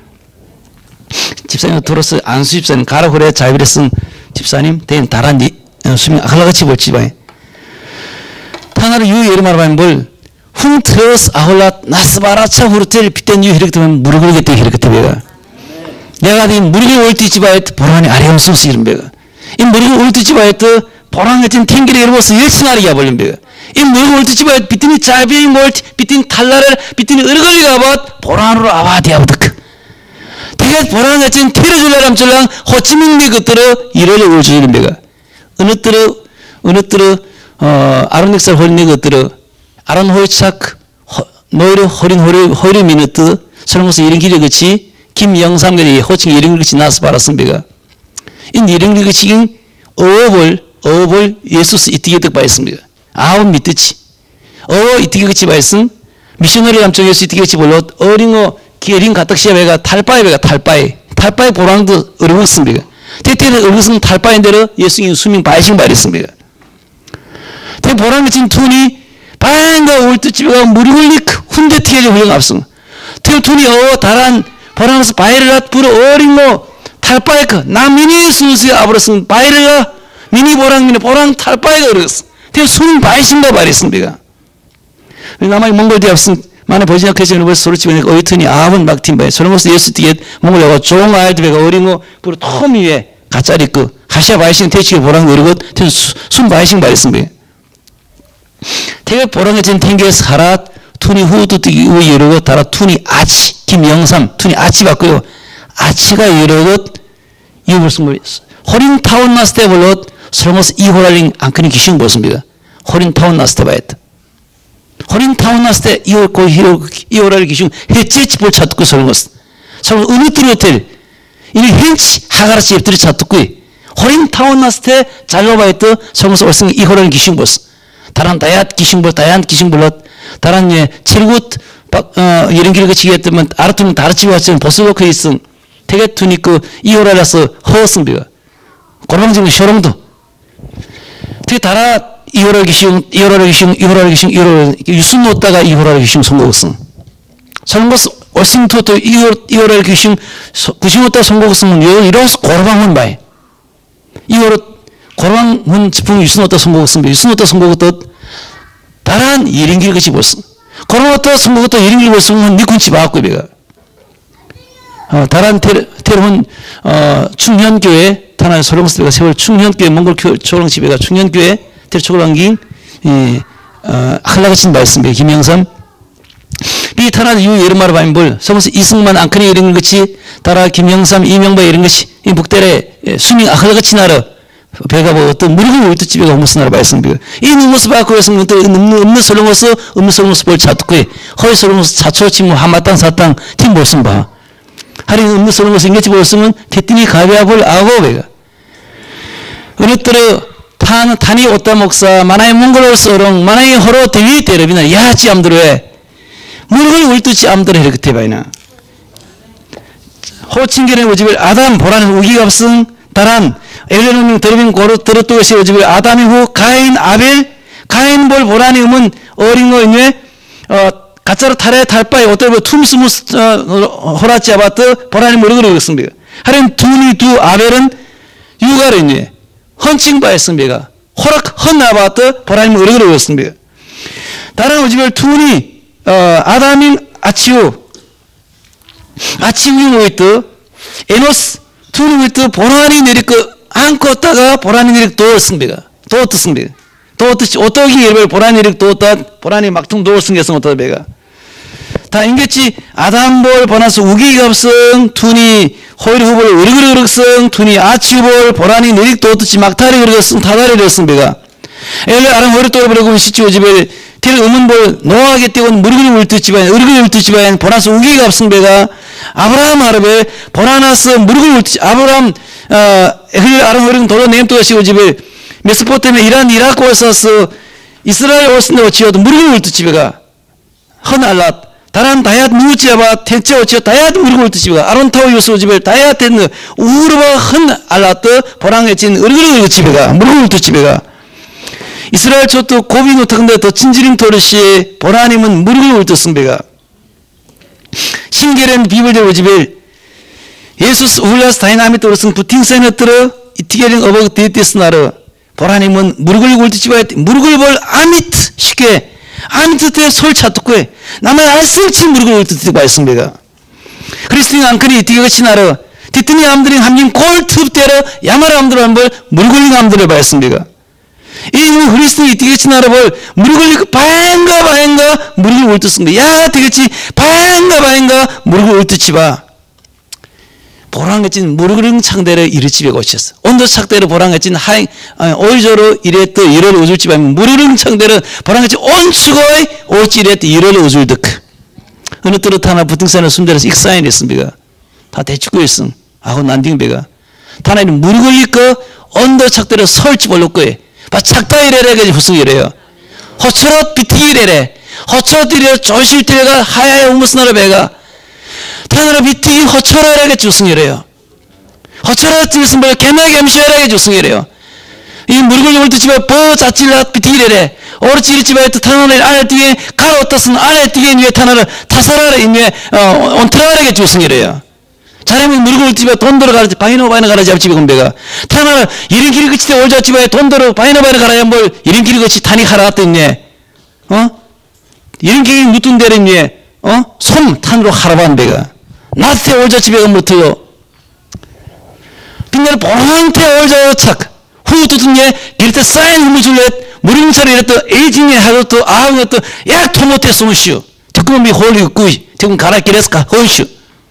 집사님 들어서 안수 집사님 가라 그래 자비레승 집사님 대인 다란 수민 아칼라같이 볼지바이 타나를 유 예를 말하면 뭘 훈트러스 아홀라 나스바라차 후르텔 빗댄 유 이렇게 되면 무릎을 겠대 이렇게 되면 내가 이 무릎을 올티지 바이트 보라니 아리엄수스 이런 배가 이 무릎을 올티지 바이트 보랑 같은 탱기를 이루어서 일승하리 야벌린 배가 이 무릎을 올티지 바이트 빗더니 자비의 몰트 빗더니 탈라를 빗더니 으르걸리가 봐 보랑으로 아와디아부드크 되게 보랑 같은 테러줄라람 줄랑 호치민리 것들을 이래를 올주는 배가 어느 때로 아론엑살 홀리 것들을 아론 호이착 노이르 허린 미누트 설무서 이런 길이 그치 김영삼들이 호칭 이런 그치 나스 바라승배가 인 이런 그치긴 어벌 예수스 이티게득 바했습니다. 아홉 밑듯이 이티게 그치 말씀 미셔너리 감정에서 이티게 그치 볼로 어린거 기어린 가뜩시야 배가 탈바이 보랑도 어르겠습니다. 때때는 어르겠으면 탈바인대로 예수님 수명 바이싱 바랬습니다. 대 보랑 같은 툰이 바인가 올듯집에가 물이 흘리 훈대 티게지 훈령 앞선 태 툰이 다란 보랑에서 바이를 불어 어린거 탈바이크 나 미니 순수에 아버렸으면 바이를 미니 보랑 탈바이가 어르겠어. 태 수명 바이싱가 바랬습니다. 남아이 몽골 앞선 만에 보지나 그래서 벌써 소리 치면 어이트니 아번 막팀 바에 저런 것을 예수 뒤에 몽골 좋은 아이들 배가 어린거 불어 톰 위에 가짜리 하시아 바이싱 대치게 보랑 어르것 태 순 바이싱 바랬습니다. 태가 보랑해진 탱계에서 하라 툰이 후도 뜨기 우에 여러 것 달아 툰이 아치 김영삼 툰이 아치 받고요. 아치가 여러 것 이거 벌써 뭐 호린타운 나스 때 벌러 설모스 이호랄링 안크니 기신 보습니다. 호린타운 나스 때 봐야겠다. 호린타운 나스 때 이호랄링 기신 해체치 볼 찾고 설모스 설모 은우뜨리 호텔 이는 hen치 하가라치 옆들이 찾고 호린타운 나스 때 잘로 봐야겠다. 설모스 얼승 이호랄링 기신 보습 다른 다얏 기싱볼 다른 예 칠굿 이런 길을 그치게 했더만 알아두면 다르치 왔으면 보스로크 있음 태게투니 이호랄라서 허었습니다. 고랑증은 쇼롱도 태 달아 이호랄 기싱 유순 놓다가 이호랄 기싱 선거했음 선거스 얼싱토도 이호랄 기싱 구싱놓다 선거했으면 이러서 고랑문 바이 이호랄 고랑문 지풍 유순놓다 선거했습니다. 유순놓다 선거했던 다른 이링길 것이 벌써 고랑놓다 선거했던 이링길 벌써는 니군치 봐갖고 배가 다른 테르문 충현교회 타나의 소령스가 세월 충현교회 몽골 초롱집에가 충현교회 테르초랑긴 할라가친 말씀입니다. 김영삼 이 타나 유 여름마를 바인볼 서머스 이승만 안크니 이런 것이 따라 김영삼 이명바 이런 것이 이 북대래 수밍 할라가친 나라 배가 뭐 어떤 무릎을 올듯 집에가 무슨 나라 말씀입니다. 이 누무스 바꾸에서 또 없는 설렁어서 볼 찾고 허리 설렁어서 자초치 뭐 한마땅 사땅 팀 볼슨 봐. 하리 없는 설렁어서 인게치 볼쓰면 개띠니 가비아볼 아고 배가. 어느 때로 탄이 오다 목사 만화의 몽골어서롱 만화의 허로 대위 때려비나 야치 암들어에 무릎을 올듯이 암들어 이렇게 대바이나. 호칭결의 오집을 아담 보라는 우기가 없음 다란 엘레노님 드러빈 고로 들었도 것이 오집을 아담이 후 가인 아벨 가인 볼 보라니 음은 어린 거 있네 가짜로 탈에 탈바에 어떨 툼스무스 호라치 아바트 보라니 모르고 그랬습니다. 하긴 두니 두 아벨은 유가를 있네 헌칭 바했습니다. 호락 헌 아바트 보라니 모르고 그랬습니다. 다른 오집을 투니 아담인 아치우 모이트 에노스 투니 모이트 보라니 내리고 안고 다가 보라니 내리고 도었습니다. 도었습니다. 도었듯이 어떻게 예를 보라니 내리고 도었다 보라니 막통 도었습니다. 어떠다 배가 다 인겠지 아담볼 보나서 우기가 없음 투니 호일 후볼 으르그르륵성 투니 아치볼 보라니 내리고 도었듯이 막타리 그르겠음 타다리 그랬습니다. 엘레 아랑 호일 또버리고 시치 오집에 텔 음은볼 노하게 떼곤 무르그리 울듯지바엔 으르그리 울듯지바엔 보나서 우기가 없음 배가 아브라함 아르베 보나나스 무르그리 울듯지 아브라함 아랑 호일은 도로 네임토가시 오집에 메소포타미아 이란 이라크 올사스 이스라엘 올스네 오치어도 무르그리 울듯지배가 헌알랏 다란 다얏 누우치아바 텐체 오치어 다얏 무르그리 울듯지배가 아론타오 요스 오집에 다얏 텐느 우르바 헌알랏 보랑에진 으르그리 울듯지배가 무르그리 울듯지배가 이스라엘 초도 고비 노탁인데 더 친지림 토르시 보라님은 무릎을 울듯습니다. 신게렌 비블대 오집일 예수스 우울라스 다이나미 토르슨 부팅세너트르 이티게링 어버그 데이티스나르 보라님은 무릎을 울듯지바야 무릎을 볼 아미트 쉽게 아미트 때 솔 찾듣고 남의 알쓸치 무릎을 울듯지바 했습니다. 그리스도인 안크니 이티게같이 나르 디트니 암들이 함진 골트브대로 야마라 암들을 한번 무릎을 암들을 봐했습니다. 이 그리스도 이티게치 나라볼 무릎을 바행가 무릎을 울듯습니다. 야 되겠지 바행가 무릎을 울듯이 봐. 보랑해진 무릎을 창대를 이르집에 고쳤어. 온도 착대로 보랑해진 하잉 오이저로 이랬더 이를 우줄집에 무릎을 창대를 보랑해진 온수고의 오지 이랬더 이를 우줄득. 어느 때로 하나 부팅산을 숨대려서 익사인 했습니다. 다 대축구 했음. 아고 난딩배가 타나는 무릎을 입고 온도 착대로 설치 볼록 거에 착다 이래라 가지고 후속 이래요. 허처럼 비티기래래 허처들이라 조실 때가 하야야 우무스나라 배가 타나라 비티기 허처라게 주승이래요. 허처라 들으면 개나게 암시하라게 주승이래요. 이 무릎을 올때 집에 버 자질라 비티기래래 오르치리 집에 또 타나를 안에 뒤에 가로었다슨 안에 뒤에 위에 타나를 타사라를 인에 온트라라게 주승이래요. 잘하면 무릎을 집에 돈 들어가지 바이노 가라 잡집에 건배가 타나를 이런 길이 그치 때 올자 집에 돈 들어 바이노 가라야 뭘 이런 길이 그치 타니 가라 갔더니 이런 길이 묻은 데는 솜 탄으로 하라반 배가 나한테 올자 집에 건부터요 빛나는 보랑테 올자 착 후 뚜둔 예 이렇게 쌓인 흠을 줄래 무림처럼 이랬더 에이징에 하도 또 아웅에 또야 토모테 소무슈 조금은 미 홀리 꾸이 조금 가라 길에서 허슈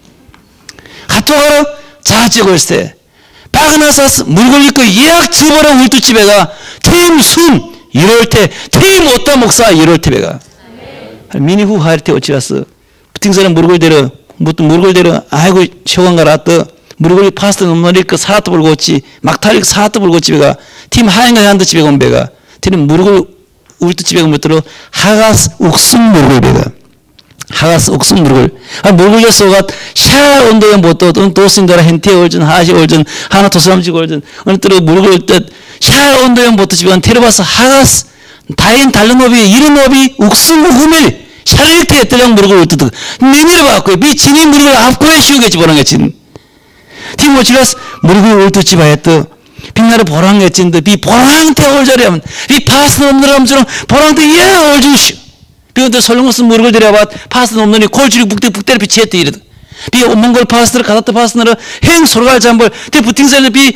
가토가로 자지고 있을 때 빠그나서 물걸 입고 예약 집어라 울두집에가 팀 순 이럴 때팀 어따 목사 이럴 때 배가 미니 후 할 때 어찌갔어 부팅사는 무릎을 대려 아이고 시원 가라 또 무릎을 파스타 넘나릴 거 사또 불고 있지 막탈 사또 불고 집에가 팀 하얀가 한도 집에 온 배가 팀은 무릎을 울두 집에 온 것들로 하가스 옥순 무릎을 배가 하가스 옥순 무릎을 무릎을 쏘가 샤 온도에 못도 또 쓴다라 hentie 올전 하시 올전 하나 토스람지고 올전 어느 때로 무릎을 샤 온도에 못도 집에 간 테러바스 하가스 다인 다른 노비 이런 노비 옥순 무금일 샤르게 했더랑 무릎을 울두도 미미를 받고 미친이 무릎을 앞고에 씌우게 집어넣은 진 티모치라스 무릎을 울두 집어 했더 빛나를 보랑했진데 비 보랑테 올자려면 비 파스 없는 사람처럼 보랑테 예 올주시오 비온데 설렁거스 무릎을 들여봐 파스 없느니 콜줄이 북대를 비치했대 이러다 비 몽골 파스를 가다트 파스나를 행 소르갈 잠벌 대 부팅셀을 비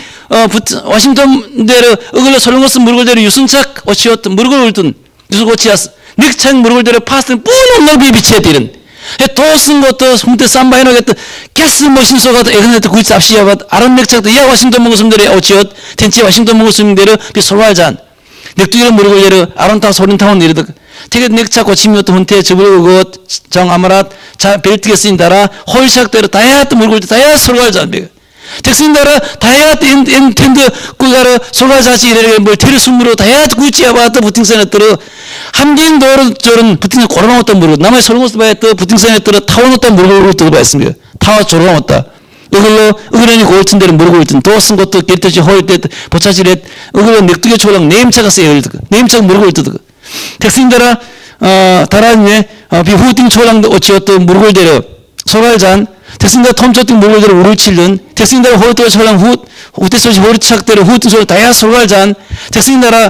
워싱턴 대로 어글러 설렁거스 무릎을 대로 유순착 어치었던 무릎을 울든 유수 고치야스 닉창 무릎을 대로 파스는 뿐 없는 비 비치했대 이런 또 쓴 것도 홍대 쌈바이노겠다 게스 머신소가도 애근했다 구이스 앞시야밭 아론 맥착도 야 워싱턴 몽고스님들이 어치었 텐치 워싱턴 몽고스님들이 비 솔발잔 넥두기를 무릎을 대로 아론타운 소린타운 이러다 되게 넥차 고치미었다 혼태 저불고 정 아마랏 자 벨트게 쓰인다라 홀샥대로 다야트 물고 다야 솔발잔 택신다라 다야트 엔텐드 꾸가르 솔발자지 이래게 뭘 테르 숨으로 다야트 구이치야바트 부팅선에 들어 함진 도로 저런 부팅선 고르나왔다 물고 남의 솔고스 바야트 부팅선에 들어 타워놓다 물고 들어봤습니다. 타워 조르나왔다 이걸로 의견이 고친 데를 물고 있던 도쓴 것도 깨끗이 홀 때 보차질에 이걸로 넥두개 초랑 네임차가 세요 네임차가 물고 있던 택신다라 다라니에 비후팅 초랑도 어찌었던 물고 데려 소갈잔 택신다 톰초팅 물고 데려 우르칠른 택신다라 호르토 초랑 후테소시 호르착대로 후팅 소리 다야 소갈잔 택신다라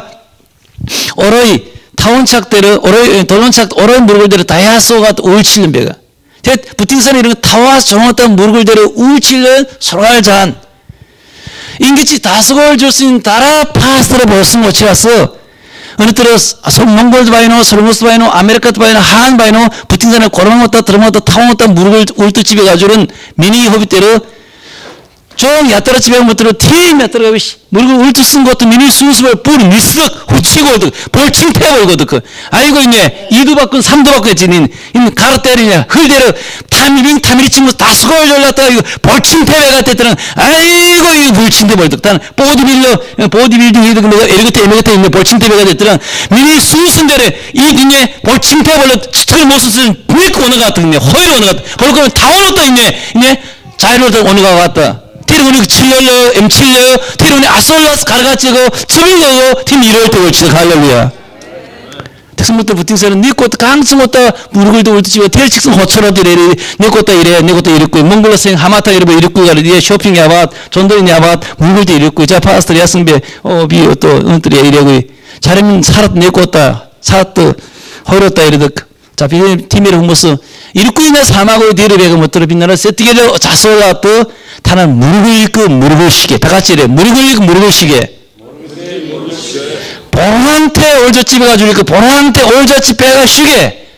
어로이 타원착대로 어로이 돌론착 어로이 물고 데려 다야 소가 우르칠른 배가 부팅선에 이런 타와 정었던 무릎을대로 우칠른 소갈잔 인기치 다스골 줄수인 다라 파스타를 벌써 못 치웠어 어느 때로 몽골도 바이노 솔모스 바이노 아메리카도 바이노 한 바이노 부팅선에 고르먹었다 들어먹었다 타먹었다 무릎을 울듯집에 가지고는 미니 허비대로 좀 야따라 집에 못 들어 팀 야따라 무릎을 울듯 쓴 것도 미니 순수를 뿌리 미쓱 후치고 벌침 패버리거든 아이고 있네 2도 바꾼 3도 바꾼 했지닌 가로 때리냐 흘대로 타미리 친구 다 수고를 졸랐다가 이거 벌침 패배가 됐더니 아이고 이거 물침대 벌득 단 보디빌딩 이거 뭐가 에리그테 있네 벌침 패배가 됐더니 미니 순순대로 이 있네 벌침 패벌로 치트를 못 쓰는 부익 오는 것 같은 허위로 오는 것 같은 그러면 다 오는 또 있네 자유로 오는 것 같다 테르고니 칠려요, 엠칠려요, 테르고니 아솔라스 가르가치고, 칠려요, 팀 이럴 때 걸치고 할렐루야. 택승부터 부팅서는 네 꽃 강승부터 무릎을도 울듯이고 텔칙승 호처라도 이래, 네 꽃도 이래, 네 꽃도 이랬고, 몽골로생 하마타 이래 이랬고 가르, 네 쇼핑 야밭, 전도인 야밭, 무릎을도 이랬고, 자 파스터 야승배, 비오 또 은들이 이래고, 잘하면 살았 네 꽃다, 살았도 허렸다 이래도. 자, 팀이를 홍보스 이렇게 있는 사막의 뒤를 배가 못 들어 빛나라 세트게를 자소라 또 타는 무릎을 읽고 무릎을 쉬게 다 같이 이래 무릎을 읽고 무릎을 쉬게 보랑테 올저집에 가지고 읽고 보랑테 올저집 배가 쉬게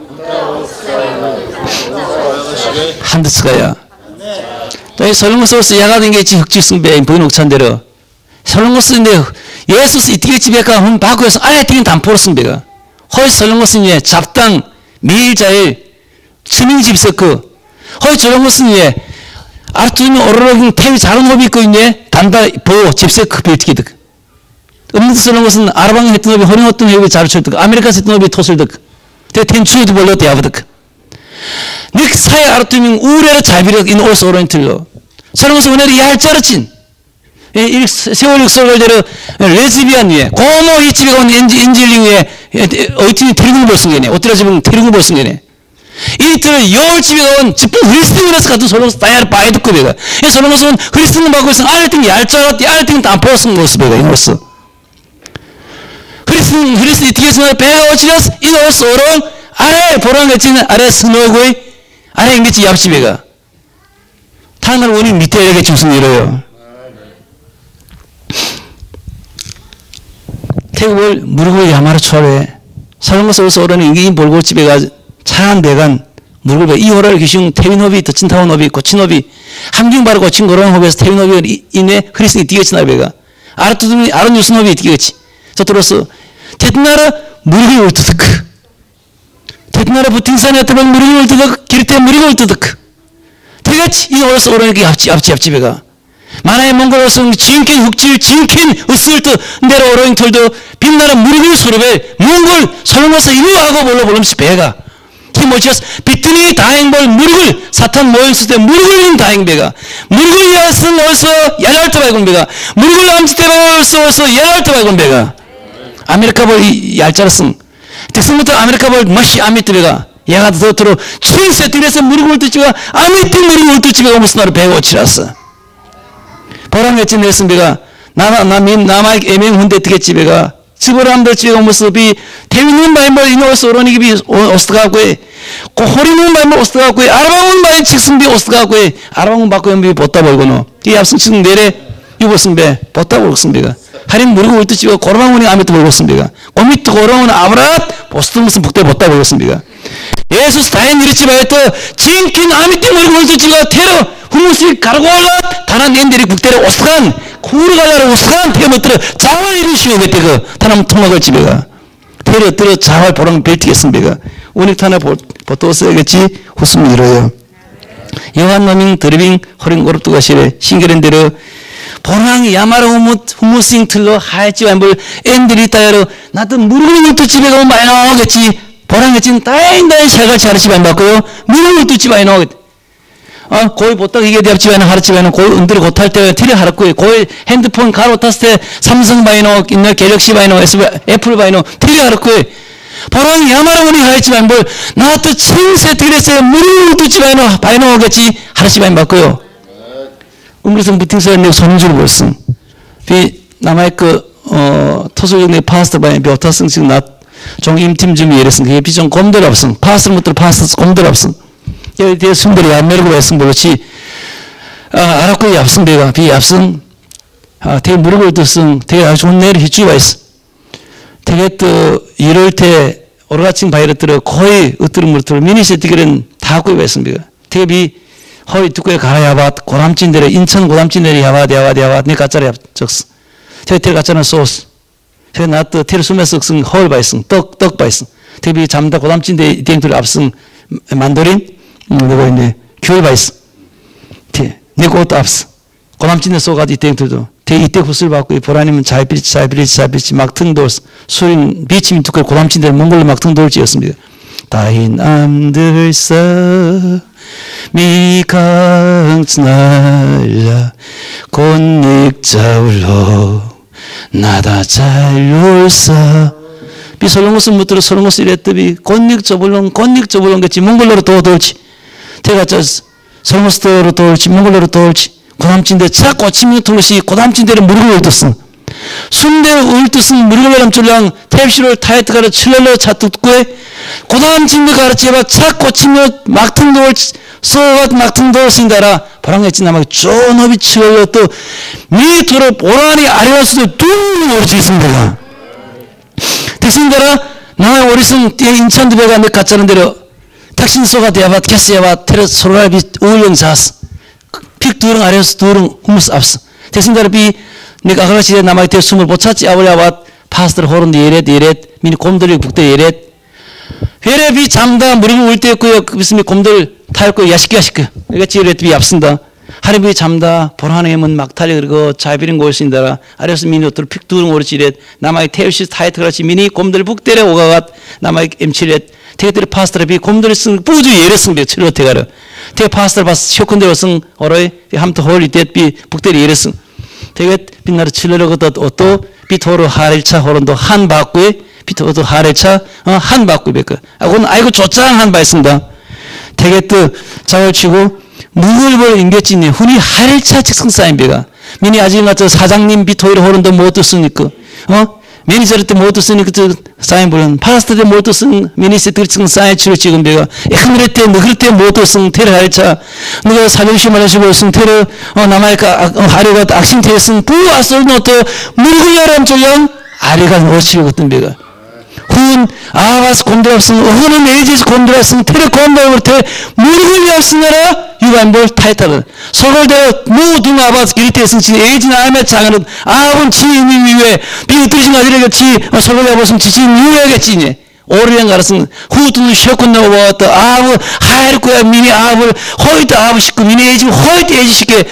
한드스가야 또 설렁거스 야가된 게 흑지승배 보이녹찬대로 설렁거스인데 예수스 이티게 집에 가면 바꾸어서 아예 튀긴 담포로 승배가 허이 설렁거스니 잡당 미일자일 스밍집세크 허이 저런거스니 아르투니 오르르긴 태위 자른 놈이 있고 있네 단다 보 집세크 빌티기득 없는 쓰는 것은 아르방 했던 업이 허링 어떤 회비 자르쳤득 아메리카스 했던 업이 토슬득 대 텐추이도 벌려 대하버득 닉 사회 아르투밍 우레로 자비력 인 올스 오렌틀로 서는 것은 오늘이 얄짜르친 세월육 설걸대로 레즈비안 위에 고모 이 집에 온 엔젤링 위에 어이팅이 데리고 벌승게네 어때라 집은 데리고 벌승게네 이틀 여울집에 온 집분 흐리스팅이라서 같은 소리로서 다이아를 빠이 듣고 배가 이 소리로서는 흐리스팅 받고 있으면 알팅 얄짜르 알팅 다 포스는 모습 배가 이노스 흐리스팅 뒤에서 배가 오치려서 이노스 오롱 아래 보랑 같지는 아래 스노고이 아래 인게지 얍시 배가 타날 원이 밑에 이렇게 중승 이래요 태국을 무릎을 야마로 초래 설렁서서 오르는 인기인 볼골집에가 차한 대간 무릎을 이 호라를 기시운 태윈호비 더친타운호비 고친호비 함경바로 고친 고런 호비에서 태윈호비 인해 흐리스니 뒤겠지 배가 아르투드니 아르뉴스노비 뒤겠지 저토로서 테트나라 무릎이 올뜨득 테트나라 부팅산에 왔다면 무릎이 올뜨득 기르테 무릎이 올뜨득 태같이 이 호라서 오르는 게 앞지 배가 만화의 몽골어성 진킨 흑질 진킨 으쓸트 내로 오로잉 털도 빛나는 무릎을 소르벨 몽골 설렁어서 이루하고 볼러볼름시 배가 티모치어스 비트니 다행벌 무릎을 사탄 모형쓸 때 무릎을 다행배가 무릎을 야쓴 어서 야랄트 발군배가 무릎을 암지때 어서 야랄트 발군배가 아메리카벌 얄짜르승 특성부터 아메리카벌 멋이 아미트배가 야가 더트로 칠세 뜰에서 무릎을 뜯지가 아미트 무릎을 뜯지가 무슨 나로 배가 오치랐어 보람했지 냈은 배가 남아의 애명 hun데 뜨겠지 배가 스보람들 집에 모습이 태위는 바이벌 이노스 오로니기 오스트가고 호리는 바이벌 오스트가고 아라방은 바이 직승비 오스트가고 아라방은 바꾸 연비 보따 벌고노 이 앞승치는 내래 유보승배 보따 벌고승배가 하린 무르고 울뜨지고 고라방운이 아미트 벌고승배가 꼬미트 고라방운 아브랏 보스트무슨 북대 보따 벌고승배가 예수스 다행 이르치 바이터 진킨 아미트 무르고 울뜨지고 테러 후무시 가르고올라 다난 엔데리 국대로 오스간 쿠르갈라로 오스간 태어못들어 자활 이루시오 그때가 다남 통학을 집에가 테러 들어 자활 보랑 벨티겠습니까 오늘 타나 보또 써야겠지 후숨 이뤄요 요한노밍 드리빙 허링 고르뚜가 시래 신결인대로 보랑 야마로 후무싱 틀로 하였지 완불 엔데리 따야로 나도 무릎을 뚫 집에 가면 많이 나오겠지 보랑 했진 따인따인 샤갈 차르치 많이 받고요 무릎을 뚫지 많이 나오겠지 거의 보따 이게 대합집에는 하루집에는 거의 은들이 곧할 때 티를 하랬고요. 거의 핸드폰 가로 탔을 때 삼성 바이노, 있는 갤럭시 바이노, 애플 바이노 티를 하랬고요. 보랑 야마라고니 하였지만 뭘 나또 친세 드레스에 무릎을 뚫지 바이노 오겠지 하루집에 받고요. 음리성 부팅서에 손주를 볼승. 비 남아의 토소용의 파스타 바이노 벼타승 지금 종 임팀 좀 이랬승. 그게 비좀 곰들 없승. 파스를 못들 파스 곰들 없승. 여기 뒤에 순들이 안 내리고 왔승 그렇지 알았고 얍승 배가 비 얍승 되게 무릎을 뜯승 되게 아주 좋은 내를 희주가 있어 되게 또 이럴 때 오르가칭 바이러트를 거의 으뜨르 무르뜨르 미니시 뛰기는 다 갖고 왔승 배가 되게 비 허리 뚜꾸에 가야밭 고람찐데를 인천 고람찐데를 야밭 내 가짜리 적스 되게 테를 가짜는 소스 되게 나또 테를 수면서 쓱승 허울 바이승 떡 바이승 되게 비 잠다 고람찐데 땡들 앞승 만도린 그리고 이제 교회 바이스 내 것도 앞서 고남진에 쏘가지고 이때들도 이때 구슬 받고 보라님은 자이비리치 막등돌 소린 비치민 두꺼 고남진들 몽골로 막등돌지였습니다. 다인암들서 미강츠날라 곤닉자울로 나다 잘놀사 비 설렁것은 못 들어 설렁것을 이랬더니 곤닉저불렁 같이 몽골로로 또 돌지 태가 설렁것으로 돌지 몽골로로 돌지 고담진대 차 꽂히면 돌시 고담진대를 무릎을 올듯은 순대를 올듯은 무릎을 남줄랑 탭시를 타이트가를 칠렐러 차 뜯고에 고담진대 가르치봐 차 꽂히면 막등돌 쏘가 막등돌 쓴다라 보랑했지 나막 쪼너비 칠렐러 또 미토로 보라니 아래와서도 둥 오르지 있습니다. 대신대로 나의 오리승 인천도 배가 몇 가짜는 대로 탁신소가 대야밭 캐스야밭 테레 소라비 우울령 자스 픽 두릉 아래서 두릉 후무스 앞서 대신대로 비 내가 아가라시에 남아있대 숨을 못 찾지 아버려밭 파스들 호른데 예렛 미니 곰들이 북대 예렛 회레비 잠다 무릎을 울 때였고요 그 비스미 곰들 타였고 야식그 내가 지으랬 비 앞선다 하루비 잠다 보라네면 막탈리 그리고 자비린 곳인다라 아래서 미니어트를 픽두른 오르지렛 남아의 태우시 타이트그라치 미니 곰들 북대래 오가갓 남아의 엠치렛 태들이 파스타를 곰들이 쓴 뿌주 예를 쓴게 치료 태가르 태 파스타를 봤어 쇼컨대로 쓴 어로이 함터 홀리 떼비 북대리 예를 쓴 태게 빛나르 칠러러 걷다 어또 비토로 하일차 호론도 한 바꾸에 비토도 하일차 한 바꾸에 ಬೇಕು 아이고 조짱 한 바있습니다 태게 또 자월 치고 무글벌 인겠지니 훈이 하일차 직성 쌓인 배가 미니 아직 같은 사장님 비토이로 호론도 못 듣으니까 매니저를 때 못 듣으니까 쌓인 불은 파스타 때 못 듣은 미니세트 직성 쌓인 치료 지금 배가 하늘에 때 너힐 때 못 듣은 테러 하일차 너가 사령심을 하시고 쓴 테러 남아이까 하루가 악심태에 쓴 부와솔 노트 물구야람 조양 아래가 놓치고 같은 배가 훈 아와스 곤드랍슨 어느 메이지스 곤드랍슨 테레 곤드랍을 무르글리압스나라 유관볼 타이틀은 서울대 모든 아바스 기리테스 지 에이진 아메 장은 아본 지인이 위에 비우트리신 아들에게지 서울대 보슨 지진 유에게지니 오르행 가르슨 후두는 셔군 나와왔다 아부 하일거야 미니 아부 호이트 아부 식구 미니 에이진 호이트 에이지 식게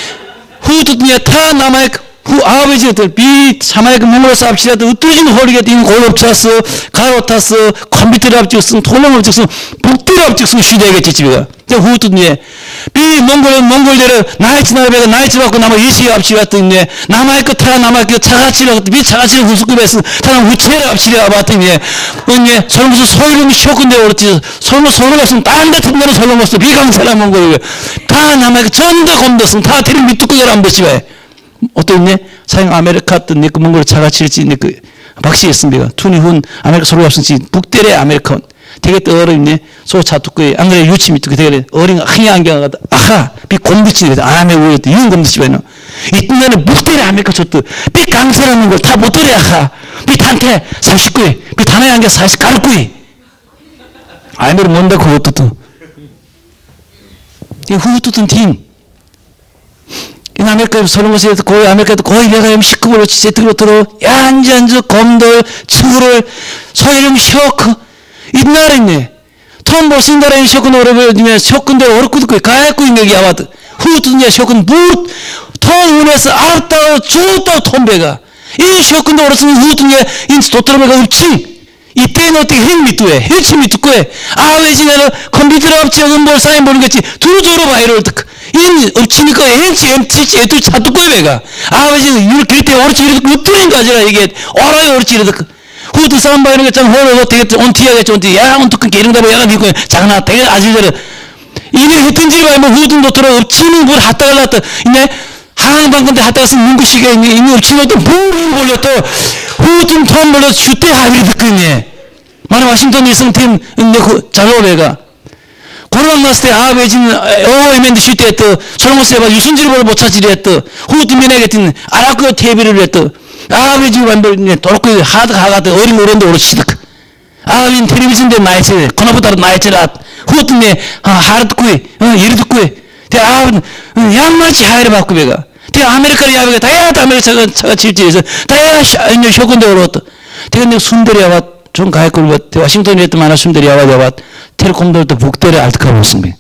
후두니야 타 남아의 그 아버지들 비 참아의 그 몸으로 쌉시라도 으뜨진 홀리게 된 골업차스 가로타스 컴퓨터를 앞직슨 토론을 찍슨 북대를 앞직슨 시대겠지 집이가 후뚜니에 비 몽골대로 나이치 나베가 나이치 받고 남아 이시 앞시라더니 남아의 그 타라 남아의 그 차가치라 비 차가치를 후수급에서 타라 후체를 앞시라 봤더니 언니 설무서 소유름이 쇼군데 오르지 설무 소유름 없으면 딴데 튼데는 설무 없어 비강사라 몽골이 다 남아의 그 전다 검도슨 다 테를 밑두고 열한 번씩 어떠했네? 사형 아메리카 또 내그 몽골 차가칠지 내그 박시했습니다. 투니훈 아메리카 소리 없은지 북대래 아메리카 되게 떠어있네. 소 차투꾸에 안 그래 유치 밑두고 되게 어린 항이 안경하다 아하 비 곰비치 아메 우에도 이런 곰비치 왜노 이때는 북대래 아메리카 줬도 비 강세라는 걸 다 못들래 아하 비 탄테 39에 비 단에 안경 40 가르꾸이 아메리 뭔데 그것도 이 후뚜든 팀 아메리카에서 서는 곳에서 거의 아메리카도 거의 내가 19불로 지세트로 들어 얀잔즈 검돌 츠구를 소이름 쇼크 이날 있네 톰보 신다라인 쇼크 노래를 쇼크인데 어렵고 듣고 가야고 있는 얘기 아와도 후두냐 쇼크는 무톤 운에서 알았다고 주었다고 톰베가 이 쇼크인데 어렸으면 후두냐 인스 도트로베가 없지 이때는 어떻게 행 밑두에 힐치 밑두에 아웨지나는 컴퓨터를 없지 은볼 사인 보는겠지 두조로 바이럴 듣고 인 없치니까 헨치 엠치치 애들 차두꺼이 배가 아버지는 이렇게 길때 오르치 이렇게 엎드린 가지라 이게 오라이 오르치 이렇게 후드 싸움 바이는 게 참 호로도 되게 온티야겠지 온티 야 온투큰 게링다고 야가 니고 장나 되게 아질저래 이미 했든지 뭐 후든 도트로 엎치는 물 하다가 났다 이네 항방건데 하다가 쓴 문구시계 이미 엎치는 또 붕붕 걸려 또 후든 톰 걸려 슈테 하위를 듣고 있네 만약 와싱턴 이승팀 잘로 배가 고르방 났을 때 아베진 어이멘드 쉴때 했더 솔로모스에봐 유순지를 못 찾으려 했더 후드면에 같은 아라크 테이블을 했더 아베진 완벽히 도로크 하드 가가더 어린 어른도 오르시다 아빈 텔레비전대 나이체 코나보다로 나이체라 후드네 하르드쿠이 예르드쿠이 대 아빈 양마치 하이를 받고 배가 대 아메리카를 야베가 다야다 아메리카가 차가 칠지에서 다야 쇼군데 오르었더 대근데 순대리 야와 좀 가했고 와싱턴에 했던 많아 순대리 야와 텔콤들도 북대를 알트카고 있습니다.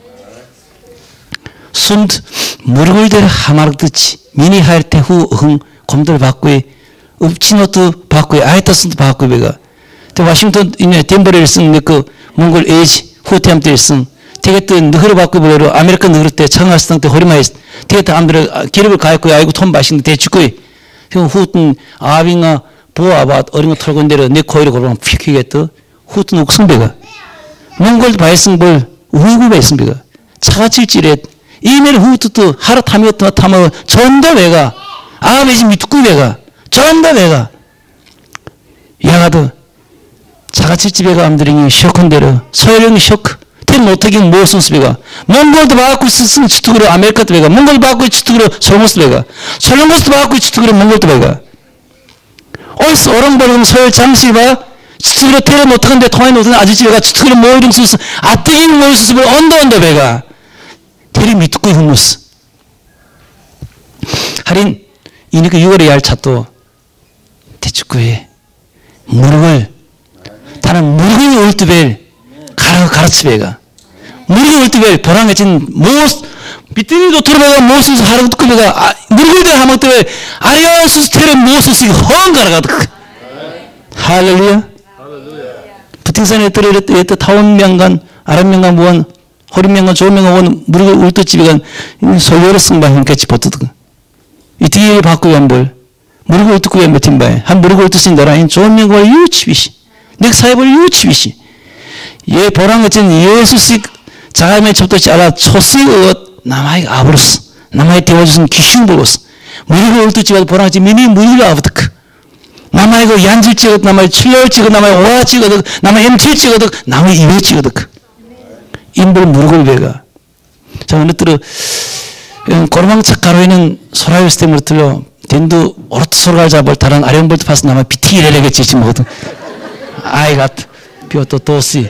순드 무르글대를 하마르듯이 미니 할때 후흥 곰들 바꾸에 읍치노트 바꾸에 아이타슨도 바꾸에 배가 와싱턴 이네 덴버를 쓴 그 몽골 에이지 후템들 쓴 되게 또 너흐를 바꾸에 보러 아메리카 너흐를 때 창하스당 때 허리마에 되게 또 암들 기름을 가했고 아이고 톰 마시는 대축구에 후튼 아빙아 보아밭 어린 거 털고 내려 내 코이를 걸으면 픽히겠더 후튼 옥승배가 몽골 바이승볼 우이구가 있습니다. 차가칠지래 이메일 후투투 하루 타미었다 타면 전다 외가 아메지 미투구 외가 전다 외가 야가도 차가칠지 배가 암들이니 쇼크인대로 서열형이 쇼크 텔 못하긴 무엇은 스배가 몽골도 바꾸 쓰는 치투그로 아메리카도 배가 몽골 바꾸 치투그로 솔모스 배가 솔모스도 바꾸 치투그로 몽골도 배가 어디서 어렁버렁 서열 장시바 치트그로 테레 못하는데 통화에 놓던 아저씨가 치트그로 모이름 쓰서 아뜨긴 모이 쓰서 언더 배가 테레 미투쿠이 흠무스 하린 이니까 6월에 얄 차또 대축구에 무릎을 다른 무릎이 올뜨벨 가르치배가 무릎이 올뜨벨 보랑해진 비트니도 들어가 모습 하루 듣고 내가 무릎을 하면 또 아리아스 테레 모습이 헝가라가 할렐루야. 부팅산에 들어있을 때 타원명간 아랍명간 무한 호림명간 조명간 원 무릎을 울듯집에간 설교를 쓴바 형같이 버트드 이 뒤에 받고 연볼 무릎을 울듯고 연볼 팀바에 한 무릎을 울듯신다라 조명과 유치비시 내 사회벌 유치비시 예 보랑같은 예수식 자감에 접도치 않아 초스의 남아이 아브로스 남아이 대화주선 귀신 보고서 무릎을 울듯집에 보랑같이 미미 무릎을 아브드크 남아이 그 양질 찍어도 남아이 출혈 찍어도 남아이 오화 찍어도 남아이 MT 찍어도 남아이 이외 찍어도 인벌 무릎을 배가 자 어느 때로 고르망착 가로에는 소라일 스템으로 틀려 덴도 오르트 소라를 잡을 다른 아령벌트 파스 남아이 비티레레겠지 지금 뭐든 아이가 비오또 도시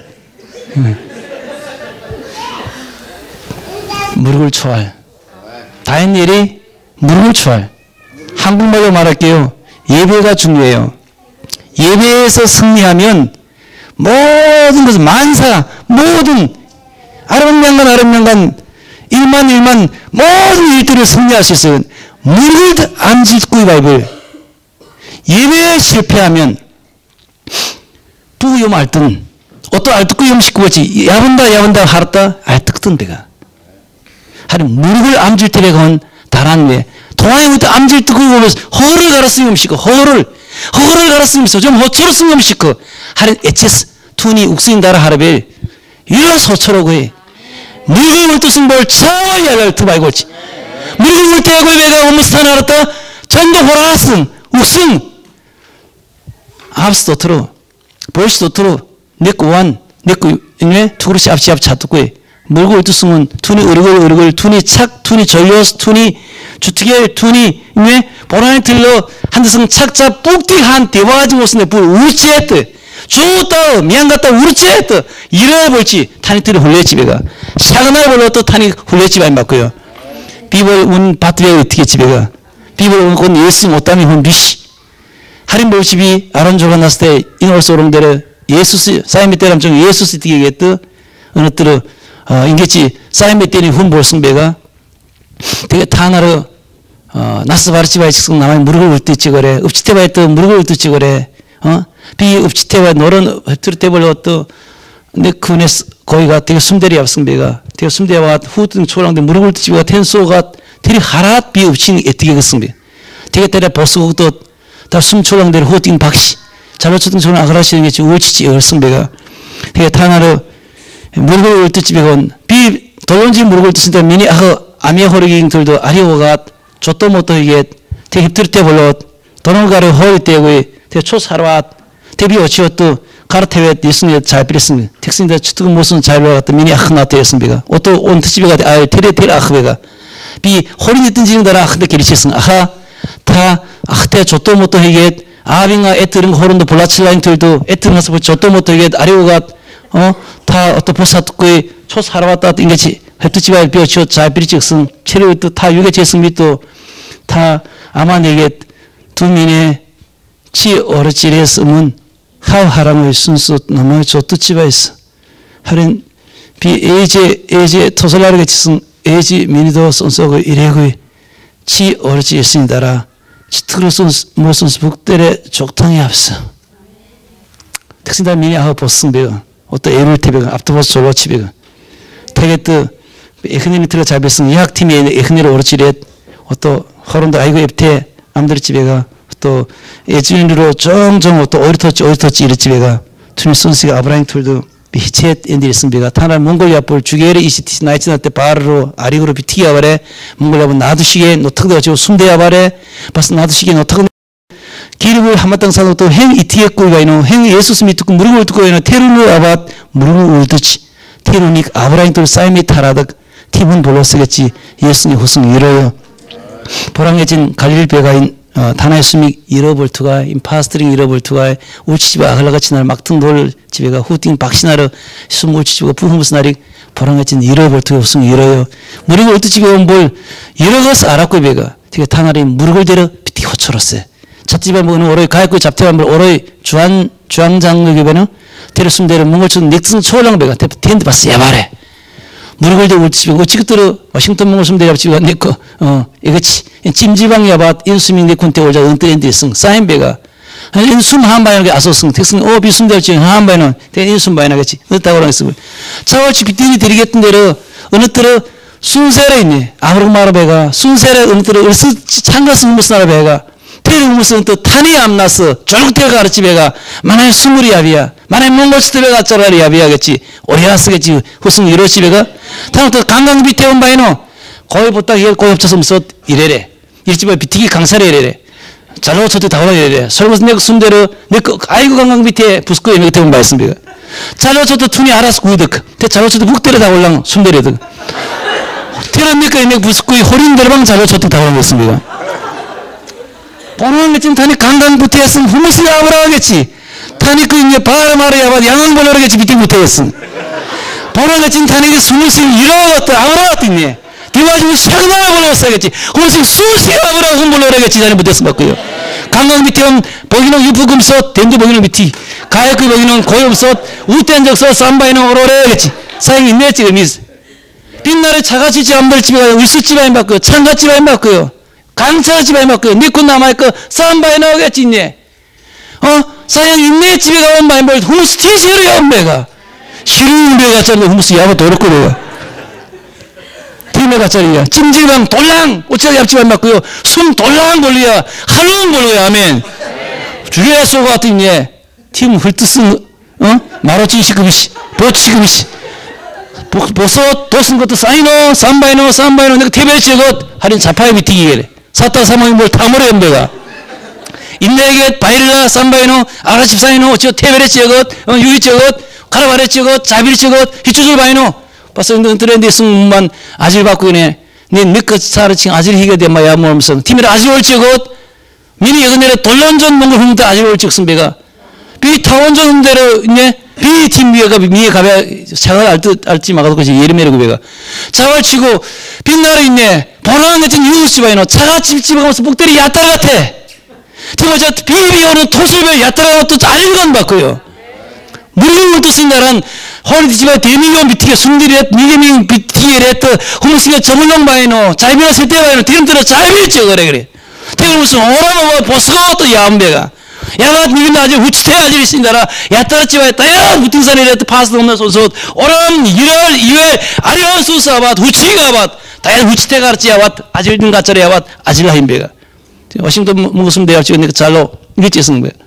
무릎을 초할 다른 일이 무릎을 초할 한국말로 말할게요. 예배가 중요해요. 예배에서 승리하면 모든 것을 만사 모든 아름명간 일만 모든 일들을 승리할 수 있어요. 무릎을 안 짚고 바이블 예배에 실패하면 부요 말든 어떤 알뜨고 염식구같이 야본다 하랬다 알뜨거든 배가 하루 무릎을 암질 때가 달았네 동아에 부터 암질 뜨고 보면서 허를 갈았으면 음식고 허를 갈았으면서 좀 허초로 쓰면 음식고 하루 에체스 투니 욱스인 다라 하르벨 이래서 허초라고 해 무릎을 뜻은 뭘 차야할 투바이고지 무릎을 때하고 배가 오무스탄 알았다 전도 호라슨 욱슨 압스도 틀어 볼시도 틀어 내꺼 완 내꺼 인외 투그릇이 앞치 차뜨고 해 물고 뜻으면 투니 으르글 투니 착 투니 전료스 투니 주특의 투니 인외 보라에 들러 한드승 착자 뿍띠한 대화하지 못쓰네 불 우르치했드 좋다 미안 같다 우르치했드 이래볼지 타니트를 홀레집에가 샤그날 볼러또 타니 홀레집 안 맞고요 비벌 운 바트에 어떻게 집에가 비벌 운 예수 못다니 혼 비시 할인 볼집이 아론조가 났을 때 인월소 오롱대를 예수스 사이미 때람 좀 예수스 뛰겠드 어느 때로 인게치 사이미 때니 훈볼 승배가 되게 타나르 나스바르치바이 직성 남아의 무릎을 울듯이 그래 읍치테바에 또 무릎을 울듯이 그래 비 읍치테바 노런 헵트르테벌로 또 내 그네 거기가 되게 숨대리 앞승배가 되게 숨대와 후등 초랑데 무릎을 울듯이가 텐소가 되게 하랏 비 읍치는 애뜨게 그 승배 되게 때려 버스고 또다 숨초랑데 후등 박시 잘로 초등 초랑 아그라시는 게 지금 울치지 얼승배가 되게 타나르 무릎을 울듯집에가 비 돌론지 무릎을 울듯인데 미니 아미아 호르기들도 아리오가 저또 못도 이게 되게 헵트르테 벌로 도노가르 허리 때고 되게 초사르와 대비 어치었도 가르테웨 예수님 잘 빌었습니다. 택신들 추특은 무슨 잘 배웠다 미니 아흐나테 예수님가 어또 온 트집에가 아 테레 아흐베가 비 호리니 뜬지는다라 근데 게리치슨 아하 다 아흐테 저또 못도 이게 아빙아 애뜨는 호른도 볼라칠라인들도 애뜨는 가서 저또 못도 이게 아리오가 다 어떤 보사특구의 초사르왔다 인게치 헵트집에 비어치어 잘 빌치슨 체류도 다 유게체 승비도 다 아마 내게 두 민의 치 어르치레 쓰면 하하랑의 순수 남의 조뚜치바 있어 하린 비 에제 토설라르게 치슨 에지 미니도 선서고 이래고 치 어르치 있으니다라 치트로 순수 모순수 북들의 족통이 앞서 특신다 미니 아하 보승배가 어떤 에물테배가 앞도보스 졸로치배가 되게 에크니니 틀어 잡혔으면 예학팀이 에크니로 오르치레 어떤 허론도 아이고 앱테 암들 집에가 또 예주인으로 정정 또 오리터치 이리 집에가 투니 순시가 아브라임 툴도 비체 엔디리 승비가 타나 몽골리아 볼 주게레 이시티스 나이츠나 때 바르로 아리그로 비티야 바래 몽골리아 본 나두시게 노탁도 지고 숨대야 바래 바스 나두시게 노탁 기름을 한마땅 사도 또 행 이티에 꾸이가 이노 행 예수스 미트고 무릎을 듣고 이노 테루누 아밭 무릎을 울듯이 테루닉 아브라임 툴 사이미 타라득 티분 볼로 쓰겠지 예수님 호승 이뤄요 보랑해진 갈릴 배가인 다나의 숨이 잃어볼투가 임파스트링 잃어볼투가 울치집에 아글라같이 날 막등 돌 집에가 후팅 박시나르 숨 울치집에 부흥무스 날이 보랑해진 잃어볼투가 호승 이뤄요 무릎을 울듯집에 온 볼 잃어가서 알았고 배가 되게 타나리 무릎을 대려 비티 호초로세 찻집에 먹는 오로이 가입고 잡태만 볼 오로이 주황장력에 보는 테레 숨대로 몽골 쳐 닉슨 초lang 배가 텐트 바스 야바래 무릎을 대고 울지고 어찌그들어 워싱턴 몽골 대합지가 내거 이거 찜지방 야밭 인수민 내군대 올자 은퇴인데 승 사인배가 인숨 한바이는 아소승 택승 비숨 대합지 한바이는 대 인숨 바이나겠지 어따고 그랬어 차월치 비티니 드리겠던 대로 어느 때로 순세래 있네 아무런 말아배가 순세래 어느 때로 얼스 창가승 무슨 알아배가 테리 무슨 또 탄이 암나서 졸국대가 가르치 배가 만에 스물이 야비야 만에 몽골스테베 가짜라리 야비야겠지 오리아스겠지 후승 이러시 배가 다음 또 강강 밑에 온 바이노 거의 보다 이게 거의 합쳐서 무슨 이래래 이집에 비티기 강사래 이래래 잘로 쳐도 다 오라 이래래 설거지 내가 순대로 내거 아이고 강강 밑에 부스코 예매 밑에 온 바 있습니다 잘로 쳐도 툰이 알아서 구득 대 잘로 쳐도 북대로 다 올랑 순대로득 테런 내거 예매 부스코이 호린 대방 잘로 쳐도 다 올랑 있습니다 보는 것쯤 타니 강강 붙어있으면 후무스 야보라 하겠지 타니 그 이제 바라마라 야바 양은 보려겠지 밑에 붙어있으면 보는 것쯤 타니 그 후무스 이러겠다 아무라 같더니 뒤와주고 샤그마라 보려겠지 후무스 수시 야보라 흠보려겠지 자리 붙어있으면 맞고요 강강 밑에 온 보기는 유부금서 덴도 보기는 밑이 가야그 보기는 고염서 우텐적서 쌈바이는 오로래겠지 사행이 있네지 의미스 빛나래 차가지지 안벌집에 가요 위수집에 안 받고요 창가집에 안 받고요 강차가 집에 맞고요. 니꾼 남아있고 쌈바에 나오겠지, 있네. 사양 있네 집에 가면 많이 벌 후무스 티시로 연배가. 싫은 배가 짜리 후무스 야바 도롭고 내가. 팀에 짜리야. 찜질방 돌랑 오차가 yap지 안 맞고요. 숨 돌랑 걸려야 하루는 걸려야 아멘. 주례야 쏘고 같은 있네. 팀 훑으쓴 마로치 시급이시 보치급이시. 보소 도쓴 것도 사이노 쌈바이노 내가 태베 치것 할인 자파에 미팅이래. 사타 사모이 뭘 다물어 연배가 인내에게 바이르가 쌈바이노 아라십사이노 어찌어 테베레 치것 유이 치것 카라바레 치것 자비리 치것 히추줄 바이노 봤어 인터넷에 승만 아질 받고 이네 네 몇껏 사르칭 아질 희게 된 마야 모르면서 팀이라 아질 올 치것 미니 여근내에 돌런전 몽골 흥대 아질 올 치것 배가 비 타원전 흥대로 있네 비 팀 위에가 미에 가벼 차가 알지 마가도 그지 예르메르고 배가 차월 치고 빛나러 있네 보라는 같은 유우씨 바이노 차가 집집하면서 목대리 야따라 같아 그리고 저 비비 오는 토술별 야따라 또 알건 받고요 무리를 또 쓴다란 홀리디 집에 대미경 비티게 숨들이랬 미개밍 비티게랬 후무스가 저물렁 바이노 자이비나 세대 바이노 디름들어 자이비랬죠 그래 태그 무슨 오라마 보스가 또 야암배가 야가 니는 아직 우치태 아직 있습니다. 야따라치 와야 야 무팅산이래 파스 없는 소소 오람 1월 2월 아리온 수사밭 우치가밭 다야 우치태 가르치야밭 아질든 가짜리야밭 아질라 힘배가 워싱턴 무슨 대학 찍은 거 잘로 일찍 쓴 거야.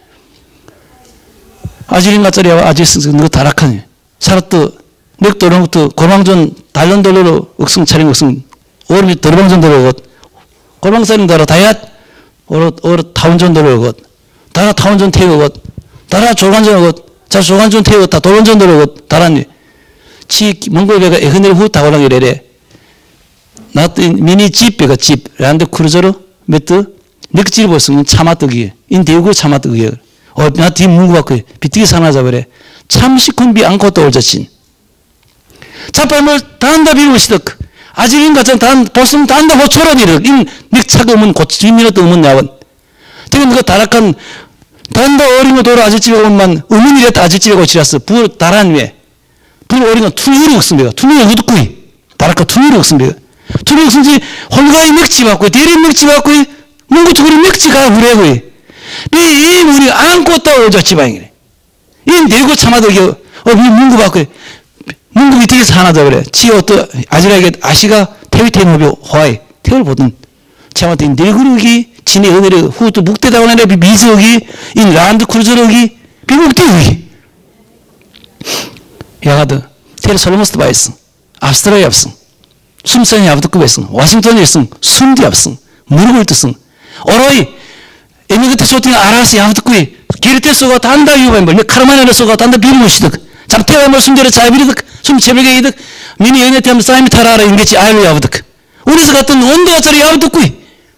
아질린 가짜리야밭 아질 쓴 거 다락하네. 살았도 넥도는 것도 고방전 달런돌로 억승 차린 억승 오르미 더방전 돌로 고방산인 다라 다야 오르 타운전 돌로 다라 타운전 태우고 다라 조간전 자 조간전 태우고 도론전 들어오고 다라니 치 몽골배가 에그네를 후 타고랑 이래래 나또 미니 집배가 집 란드 크루저로 몇트 넥질 벌쓰면 차마뜨기 인 대구 차마뜨기 나 뒤 문구 받고 비티기 사나 잡으래 참시군비 안고 떠올자친 자빨물 단다 비루시덕 아직인 같은 단 보스면 단다 호초로니를 인 닉차금은 고치미노도 음은 나원 지금 그 다락한 단다 어린 거 도로 아질집에 오면 의문이랬다 아질집에 고치라서 불 다란 위에 불 어린 거 투유리 없습니다. 투유리 우두꾸이 다락한 투유리 없습니다. 투유리 없은지 홀가이 맥지 받고 대리 맥지 받고 문구 투구리 맥지가 우래고이 이 우리 안고 떠오자 지방이래. 이 내고 참아들게 문구 받고 문구 밑에서 하나 더 그래. 지어 또 아질하게 아시가 태위태무비 호아이 태울 보던 참아들 내구르기 진의 은혜를 후또 묵대다원의 미즈오기 인 란드 크루저로기 비묵대우기 야가드 테르 솔로모스트 바이스 아스트라이 앞승 숨선이 아부드급에승 와싱턴이 있승 순디 앞승 무릎을 뜨승 어로이 에미그테 소팅 아라스 아부드급이 기르테 쏘가 단다 유바임벌 카르마나르 쏘가 단다 비무시득 잡태와임벌 숨대를 자비르득 숨체벽에 이득 미니 은혜테 하면 사이미 타라라 인게치 아일로 아부드급 우리서 같은 온도가짜리 아부드급이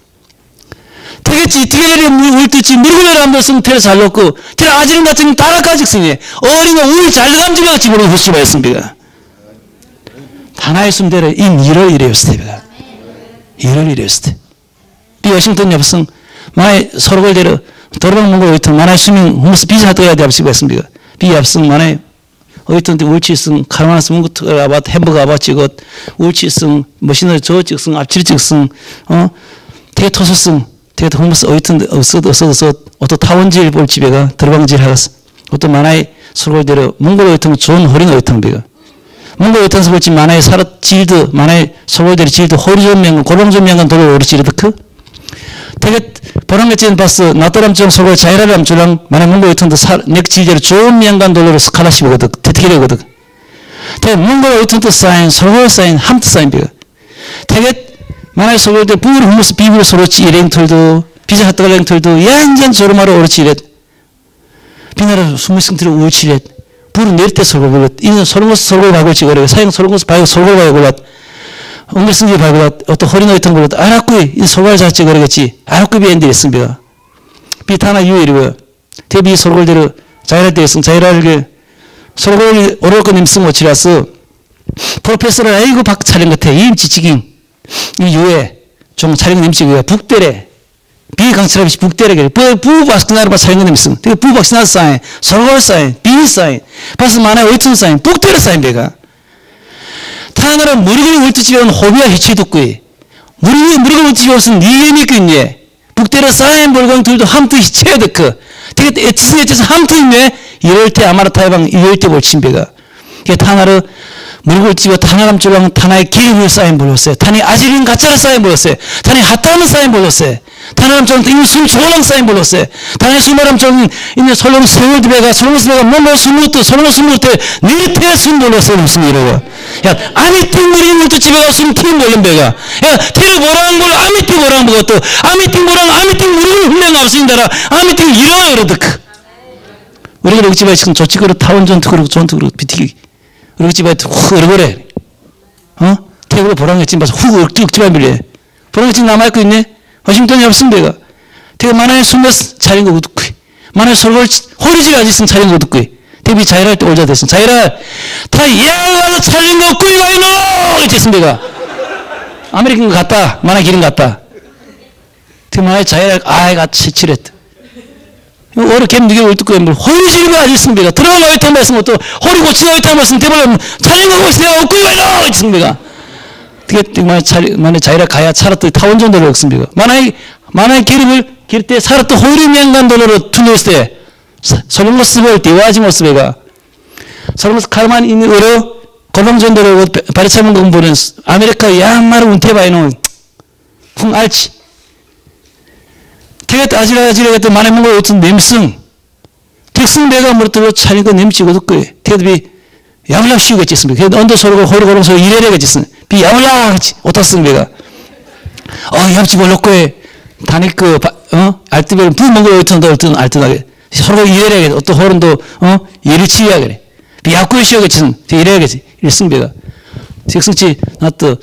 되겠지. 티게레리 울듯이 미르구레를 한 번씩 테를 잘 넣고 테를 아지른 같은 따라까지 쓰니 어린이 우리 잘 감지가 집으로 후시바 했습니다. 하나의 숨대를 인 1월 1일이었을 때입니다. 1월 1일이었을 때. 이 워싱턴 yapsın 만에 서로를 데려 도로방 먹고 있던 만에 수명 후무스 비자 떠야 돼 합시고 했습니다. 비 yapsın 만에 어이ton데 울치승 카르마스 문구트가 아바 햄버거 아바 찍었 울치승 머신을 저 찍승 앞질 찍승 되게 토소승 되게 홍무스 어이ton데 어서 어떤 타원질 볼 집에가 들방질 하갔어 어떤 만화의 설골대로 몽골 어이ton 좋은 허린 어이ton 비가 몽골 어이ton 설골집 만화의 사라 질드 만화의 설골대로 질드 허리 좋은 명간 골방 좋은 명간 돌을 오르 질드 크 되게 보랑같이 봤어 나따람처럼 설골 자이라람 줄랑 만화 몽골 어이ton도 넥 질대로 좋은 명간 돌로 스칼라시 보거든 대특이 되거든 되게 몽골 어이ton도 사인 설골 사인 함트 사인 비가 되게 만화의 설골대 부르 홍무스 비비로 서로치 일행털도 비자 핫도갈랭털도 얀잔 조르마로 오르치 이랬 비나라 수무승들을 우치렛 부르 내릴 때 설골 걸렸 이는 설골스 설골 박을 찍어래 사형 설골스 박을 설골 박을 걸렸 엉글승기 박을 걸렸 어떤 허리 노이턴 걸렸 아라꾸이 이 설골 잘 찍어래겠지 아라꾸이 비엔디 했습니다 비타나 유일이고요 대비 설골대로 자이랄 때 했음 자이랄게 설골이 오르고 님승 오치라서 프로페서를 아이고 박 차린 것 같아 이 지치긴 이 유에 좀 차린 님치고요 북대래 비강철없이 북대래게 부박스나르바 차린 님승 되게 부박스나 사인 설골 사인 비 사인 바스 만에 어이튼 사인 북대래 사인 배가 타나라 무리그리 울트집에 온 호비와 해치 듣고이 무리그리 울트집에 온은 니게미크 있네 북대래 사인 볼광들도 함투 해치야 듣고 되게 에치스에서 함투 있네 이럴 때 아마르타이방 이럴 때 볼친 배가 이게 타나라 무릎을 집어 타나람 줄랑 타나의 기름을 쌓인 불렀어요. 타니 아지린 가짜를 쌓인 불렀어요. 타니 핫다는 쌓인 불렀어요. 타나람 줄랑 이미 숨 조랑 쌓인 불렀어요. 타니 수마람 줄랑 이미 설렁 세월드배가 설렁스배가 뭔가 숨을 때 니르테 숨 불렀어요. 무슨 이러고 야 아미팅 무리 물도 집에 가서 숨팀 걸린 배가 야 테르 보라는 걸 아미팅 보라는 거 또 아미팅 보라는 아미팅 무리를 훈련 없으니까 아미팅 이러요 이러득 우리가 여기 집에 지금 조치그릇 타원전투 그릇 전투그릇 비티기 우리 집에 훅 얼굴에 태국으로 보랑에 찜 봐서 훅 억지에 밀려 보랑에 찜 남아있고 있네 워싱턴이 없으면 내가 되게 만화에 숨어서 차린 거 듣고 만화에 설골 허리질 아직은 차린 거 듣고 대비 자이랄 때 올자 됐으면 자이랄 다 예와서 차린 거 꾸이가 이노 이렇게 했으면 내가 아메리칸 거 같다 만화 기름 같다 되게 만화에 자이랄 아이가 칠했다 오래 갬 누게 올 듣고 뭐 허리질이 아직습니다. 들어가 있던 말씀 또 허리 고치가 있던 말씀 대벌 차린 거 보세요. 없고 이거요. 있습니다. 되게 만에 자이라 가야 살았던 타원전도를 없습니다. 만화의 기름을 길 때 살았던 허리 명간도로 투노스 때 설렁거스 볼 때 와지 모습에가 설렁거스 칼만 있는 으로 골방전도로 바리차문 공부는 아메리카 야마르 운테바이노 풍 알치 되게 아지라지라게 만에 뭔가 어떤 냄승 특승 내가 물어도 차린 거 냄치고 듣고 되게 야물락 쉬우겠지 있습니다. 그래서 언더 소리고 호리 고름 소리 이래래겠지 있습니다. 비 야물락 하지 어떻습 내가 옆집 올렸고에 다니크 알뜨별 부먹어 어떤 알뜨나게 서로 이래래겠지 어떤 호른도 예를 치야 그래 비 약고에 쉬어겠지 이래야겠지 일승 배가 특승치 나또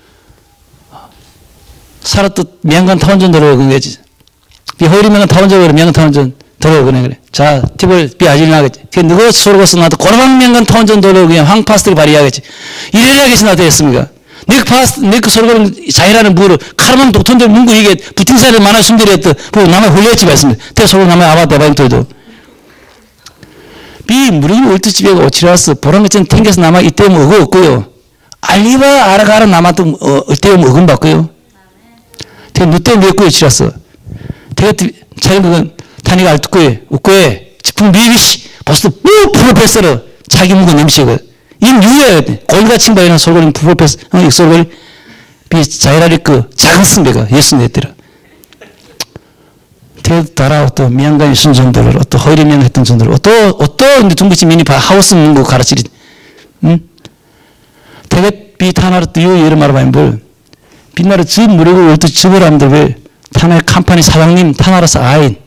살았던 명간 타원전도로 그런 거지 비 허리면은 타원전으로 명간 타원전 도로 그래. 자, 팁을 비 아질나겠지. 그 누가 소로고서 나도 고르방 명간 타원전 도로 그냥 황파스트를 발휘하겠지. 이래야겠지 나도 했습니까? 네그 소로고는 자이라는 부로 카르만 독톤들 문구 이게 부팅사를 만화 숨들였던 그 남의 홀렸지 말습니다. 대 소로 남의 아바 대방들도 비 무리는 올트집에 오치라서 보랑같이 탱겨서 남아 이때 먹어 없고요. 알리바 아라가라 남았던 이때 먹은 받고요. 대 누때 먹고요 치라서. 되게 차린 그건 타니가 알뚝고에 웃고에 지풍 미비시 벌써 프로페서로 자기 묵은 냄새가 인유해야 돼. 골같이 바이나 설거리 프로페서 설거리 비 자이라리 그 작은 승배가 예수 냈더라. 되게 따라 또 미안간의 순전들을 또 허리면 했던 전들을 어떤 둥그치 미니 바 하우스 문구 가르치리 되게 비 타나르 또 여러 말하면 뭘 빛나르 집 무리고 올때 집을 하는데 왜 타나의 컴퍼니 사장님 타나라서 아인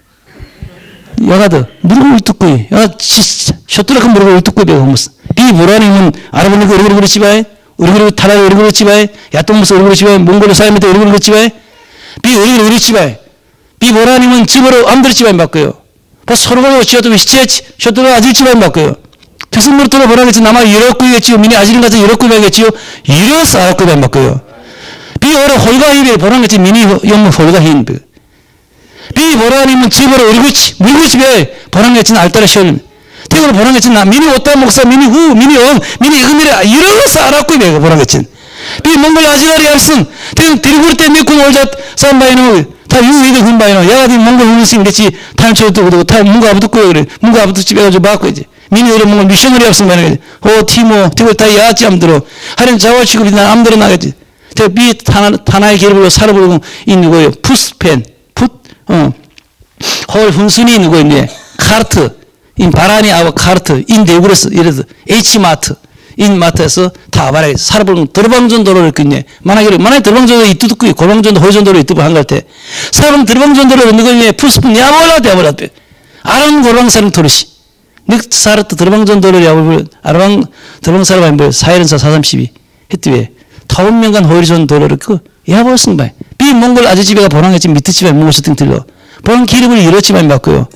여가도 무릎을 뜯고 야 셔틀라큰 무릎을 뜯고 배워 무슨 이 보라님은 알아보니까 얼굴을 그렇지 봐요 얼굴을 타나의 얼굴을 그렇지 봐요 야똥무스 얼굴을 그렇지 봐요 몽골의 사람한테 얼굴을 그렇지 봐요 비 얼굴을 그렇지 봐요 비 보라님은 집으로 암들지 봐요 바꿔요 서로가 지어도 시체치 셔틀라 아질지 봐요 바꿔요 특승무를 들어 보라겠지 남아 이렇고겠지요 미니 아질인 같은 이렇고 봐야겠지요 이래서 알았고 봐요 바꿔요 비 오래 홀가 힘에 보라겠지 미니 영문 홀가 힘 비 보라님은 집으로 얼굴치 물구집에 보랑같이는 알따라 시원님 태국으로 보내겠지. 나 미니 오따 목사, 미니 후, 미니 엉, 미니 이금이라 이러면서 알았고 내가 보내겠지. 비 몽골 아지가리 알슨. 태국 드리구르 때 메꾼 올자 산바이노 다 유이도 군바이노. 야가디 몽골 훈신 같이 타임초도 그러고 타 문가 아부듣고 그래. 문가 아부듣 집에 가지고 막고 이제. 미니 이런 몽골 미셔너리 없으면 말이야. 오 티모 태국 다 야지 암들어. 하는 자와 취급이 나 암들어 나겠지. 태국 비 타나의 기름으로 살아보고 있는 거예요. 푸스펜, 홀 훈순이 있는 거 있네. 카르트, 인 바라니 아와 카르트, 인 대구레스 이래서 H마트, 인 마트에서 다 말하게 살아보는 드르방전도로를 끊네. 만약에 드르방전도 이뚜둑고 골방전도 호전도로 이뚜고 한 걸 때, 사람 드르방전도로 있는 거 있네. 푸스푼 야몰라대. 아랑 골방사람 토르시. 닉 사르트 드르방전도로 야몰 아랑 드르방사람 아니 뭐 사이렌사 432 했지 왜? 타운명간 호리존 도로를 그 야벌승 봐. 비 몽골 아저집에가 보랑했지 밑에 집에 몽골 서팅 들러. 보랑 기름을 이렇지만 맞고요.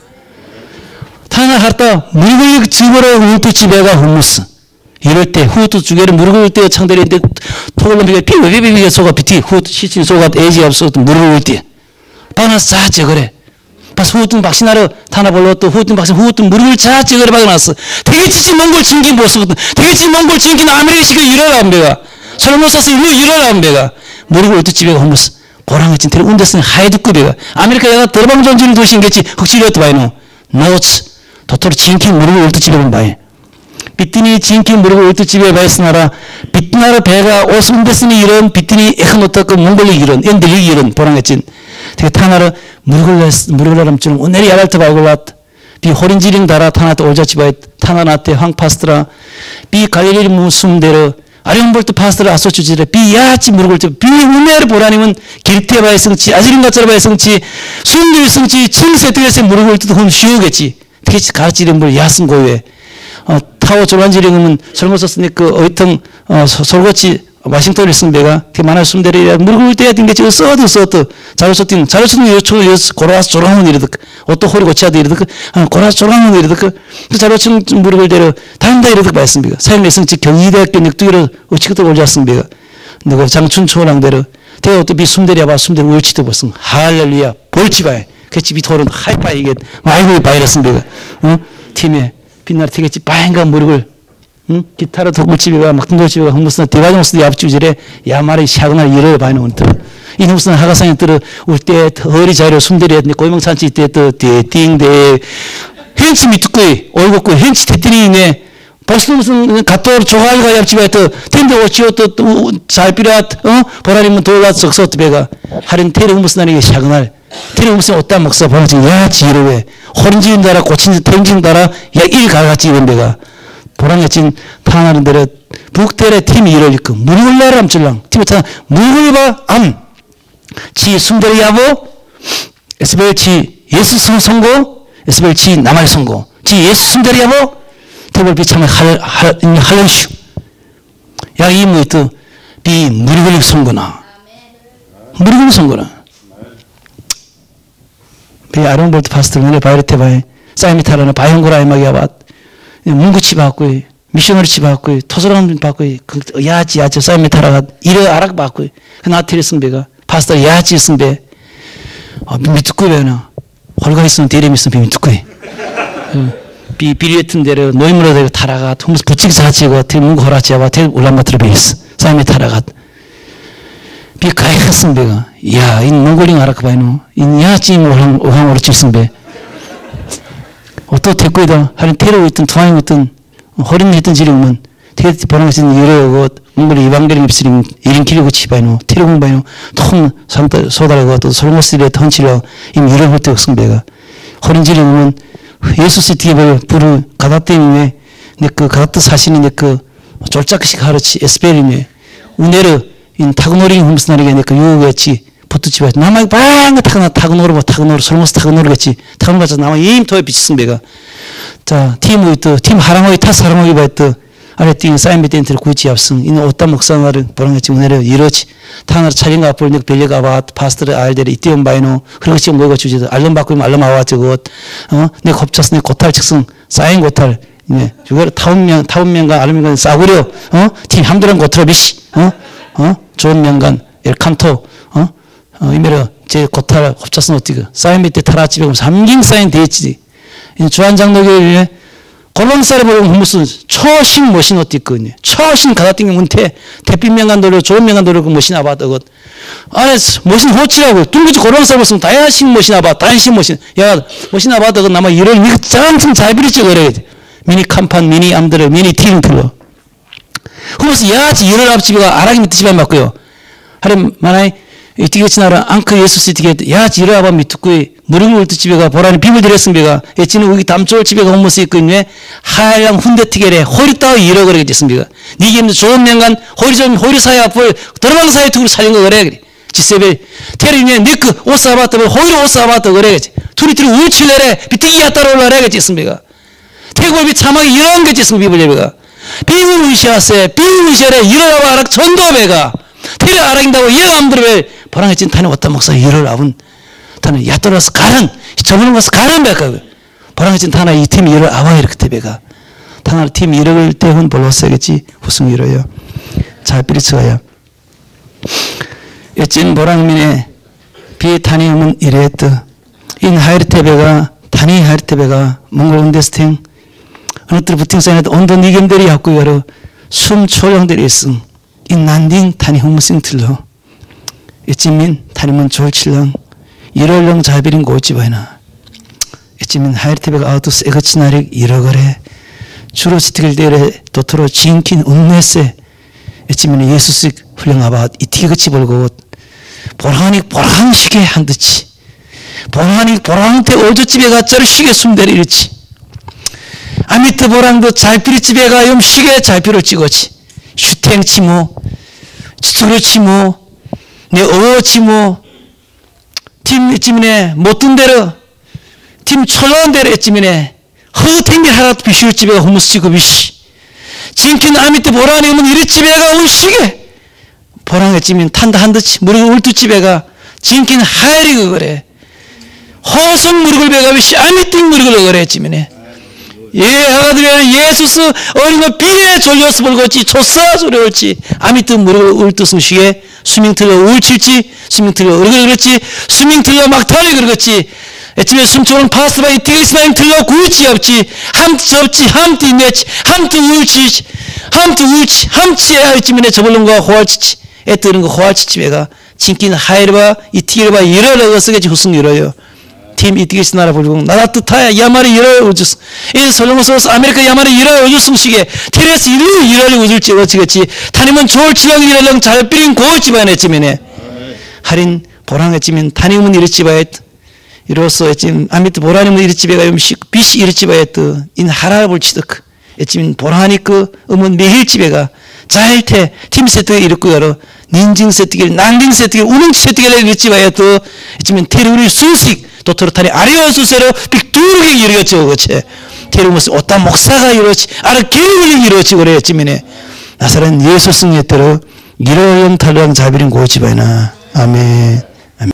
타나 할다 물을 집으로 울트 집에가 홈무스. 이럴 때 후트 주게를 물을 때 창대리인데 토글럼비가 비비비비가 속아 비티 후트 시친 속아 에지 없어 물을 울 때. 바나 싸지 그래. 바스 후트 박신하러 타나 볼로 또 후트 박신 후트 물을 짜지 그래 박아놨어. 되게 지지 몽골 진기 모습. 되게 지지 몽골 진기는 아메리카식을 이래라 안배가. 설모사스 이래라 안배가. 물을 울트 집에가 홈무스. 고랑의 진태를 운데스는 하이드급 배가. 아메리카가 드르방전지를 도시인겠지. 흑실이었다 봐요. 노츠. 도토로 진키 무릎을 울트 집에 본 바에. 비티니 진키 무릎을 울트 집에 바였으나라. 비트나라 배가 오스운데스니 이런 비티니 에크노타크 몽골리 이런 엔들리 이런 보랑했진. 되게 타나라 무릎을 남처럼 오늘이 야발트 바고ላት. 비 호린지링 달아 타나트 올자치바에 타나나테 황파스트라. 비 갈릴리 무숨데르. 아령볼트 파스트라 아소추지레. 비 야치 무릎을 비 우메르 보라님은 길테바의 성치 아지링가짜라바의 성치 순들 성치 칠세트에서 무릎을 뜯어 혼 쉬우겠지. 특히 가르치는 걸 야승 고유에 타워 조란지령은 설모서스니 그 어이통 솔고치 와싱턴을 쓴 배가 그 만화 숨대리야 무릎을 떼야 된게지 써도 자로서팅 요청 고라스 조랑은 이러듯 어또 허리 고치야도 이러듯 고라스 조랑은 이러듯 그 자로청 무릎을 대려 다른다 이러듯 말씀비가 사용내성치 경희대학교 늑두기로 어치것도 올렸은 배가 너가 장춘 초랑대로 대어 또 비 숨대리야 봐 숨대리 울치도 벌써 할렐루야 볼치바에 그 집이 토론 하이파 이게 마이크 바이러스 배가 팀에 빛날 되겠지 빨간 무릎을 기타로 도굴집에가 막 등돌집에가 흥무스나 대가정스도 앞주질에 야말이 샤그날 이래요 바이는 원터 이 흥무스나 하가상에 들어 울때 허리 자리로 숨들이 했는데 고명찬치 이때 또 대띵대 헨치 미투꾸이 얼굴고 헨치 대띠리네 벌써 무슨 갓도로 조가이가 yap집에 또 텐데 오치오 또 잘비라 보라리면 돌라 적서 배가 하린 테르 흥무스나니 샤그날 테레 무슨 어떤 목사 보내지 야 지루해 호른지인 달아 고친 탱진 달아 야 일 갈같이 이런 데가 보랑해진 타나는 데를 북대래 팀이 이럴 거 무물라를 암줄랑 팀부터 무물바 암치 숨대리 야보 에스벨치 예수 성고 에스벨치 나말 성고 지 예수 숨대리 야보 태벌비 참에 할런슈 야 이 뭐또 비 무리글릭 성거나 무리글릭 성거나 아롱볼트 파스트 눈에 바이러테 바이 사이미타라는 바이온고라 이마기야 밭 문구치 받고 미셔너리치 받고 토스람 받고 야지 사이미타라가 이래 아락 받고 그 나트리 승배가 파스타 야지 승배 미투쿠 배나 홀가 있으면 대리 있으면 미투쿠 비리에튼 데려 노이므로 데려 타라가 통무스 부치기 사치고 대 문구 호라치야와 대 울란바토르 베이스 사이미타라가 비 가이가 승배가 야, 이 몽골링 알아까 봐요. 이 야지 오항으로 칠승배. 어떠 대꾸이다. 하는 테러 있던 투하인 있던 허린 있던 지름은 되게 보나가신 이래고 몽골이 이방계림 입스링 이린 길고 치바이노 테러 공바이노 통 상따 소다라고 또 솔모스리에 턴치려 이미 이래볼 때 승배가 허린 지름은 예수스 티벌 부르 가다때님에 내그 가다트 사시는 내그 졸작식 하르치 에스페리네 우네르 인 타그노링 홈스나리게 내그 유우겠지 보트집에 남아이 빵 타그노르 솔모스 타그노르겠지 타그노르 가서 남아 임토에 비치슨 배가 자 팀의 팀 하랑어이 타스 하랑어이 바이트 아래 띵 사인 밑엔트를 구치 앞승 이는 오따 목상나를 보랑겠지 오늘은 이렇지 타나르 차린가 앞을 내 벨레가 바 파스트를 알데르 이때온 바이노 그렇게 지금 뭐가 주제도 알람 바꾸면 알람 아와 저것 내 겁차스 내 고탈 측승 사인 고탈 네 저거 타운면간 알루미늄 싸구려 팀 함드란 고트라비시 좋은 명간 엘캄토 이메르 제 고탈 겁차스 어디가 사인 밑에 타라집에 삼긴 사인 대치 주한 장로교회 골방살에 보면 무슨 초신 멋진 옷 입거든요. 초신 가다띵 문태 대빛 명간 돌려 좋은 명간 돌려 그 멋진 아바다 것 안에서 멋진 호치라고 둥그지 골방살 보면 다양신 멋진 아바 다양신 멋진 야 멋진 아바다 그 남아 이런 이거 짱짱 잘 비리지 그래. 미니 칸판 미니 암들 미니 팀 틀어. 그러면서 야지 이런 앞집이가 아라기 밑에 집에 맞고요. 하름 만화에 이티게 지나라 앙크 예수스 이티게 야지 이런 아바 밑에 무릎을 올때 집에가 보라니 비밀 드렸습니까? 예치는 우리 담조월 집에가 홈모스 있고 있네. 하양 훈대티게래 호리 따위 이러 그래 겠습니까? 니게 있는 좋은 명간 호리 사이 앞을 들어방 사이 투구를 살린 거 그래 그래. 지세벨 테리네 니크 옷 사봤다 호리 옷 사봤다 그래 겠지. 투리투리 울칠래래 비티기야 따라올라래 겠습니까? 태골비 참하게 이런 겠습니까? 비블리가 비밀 의시하세 비밀 의시하래 이러라고 알아 전도배가 테리 알아긴다고 이해가 안 들어 보랑해진 타네 왔다 목사 이를 아분 타는 야떠라서 가는 저번에 가서 가는 배가 보랑해진 타나 이 팀 일을 아와 이렇게 대배가 타나 팀 일을 때훈 볼로서겠지 후승 이러요 잘 비리츠가요 예진 보랑민의 비타니 음은 이래했드 인 하이르테베가 타니 하이르테베가 몽골 운데스팅 어느 때 부팅사이에도 온돈 이겸들이 하고 여러 숨 초령들이 있음 인 난딩 타니 흥무싱 틀러 예진민 타니문 졸칠렁 1월령 자비린 고치바이나 예지민 하이르테베가 아우토스 에거치나릭 이러거래 주로 스티글 데레 도토로 진킨 운네세 예지민의 예수스 훌륭하바 이티게 그치 벌고 보라니 보랑시게 한듯이 보라니 보랑테 올조집에 가짜로 시계 숨대리 이렇지 아미트 보랑도 잘피리 집에 가 염시계 잘피를 찍었지 슈탱치 뭐 치투르치 뭐내 어워치 팀 에찌미네 못든 대로 팀 철러온 대로 에찌미네 허탱길 하나도 비쉬울 집에가 호무스 찍고 비쉬 진킨 아미트 보라니 오면 이리 집에가 울시게 보랑 에찌민 탄다 한듯이 무릎 울두 집에가 진킨 하이리그 그래 호성 무릎을 배가 비쉬 아미트 무릎을 그래 에찌미네 예 하가들이 예수스 어린거 비례 졸려서 벌거지 조사 소리 올지 아미트 무릎을 울듯 쉬게 수명 틀려 울칠지 수명 틀려 얼굴 그렇지 수명 틀려 막탈이 그렇지 애침에 숨초는 파스바 이티스나임 틀려 구치 없지 함트 접지 함트 내치 함트 울치 함트 울치 함치야 이쯤에 저벌론과 호알치치 애뜨는 거 호알치치 배가 진긴 하이르바 이티르바 이러라고 쓰겠지 후승 이러요 팀 이티게스 나라 불고 나라 뜻하야 야마리 이러 우주스 이 솔로몬서스 아메리카 야마리 이러 우주승시게 테레스 이러 우줄지 어찌겠지 타님은 좋을지랑 이러랑 잘 삐린 고을지만 했지면에 할인 보랑했지면 타님은 이랬지바했 이로써 했지면 아미트 보라님은 이랬지배가 음식 비시 이랬지바했드 인 하라볼 치득 했지면 보라니 그 음은 매일지배가 잘태 팀 세트가 이랬고 여러 닌징 세트길 난링 세트길 우능치 세트길 이랬지바했드 했지면 테르우리 수식 도토로타니 아리오수세로 빅두르게 이루었죠 그치 테르무스 오따 목사가 이루었지 아르 개울이 이루었지 그래 했지면에 나사렛 예수 승리했대로 이러영 탈로양 자비린 고치바이나 아멘 아멘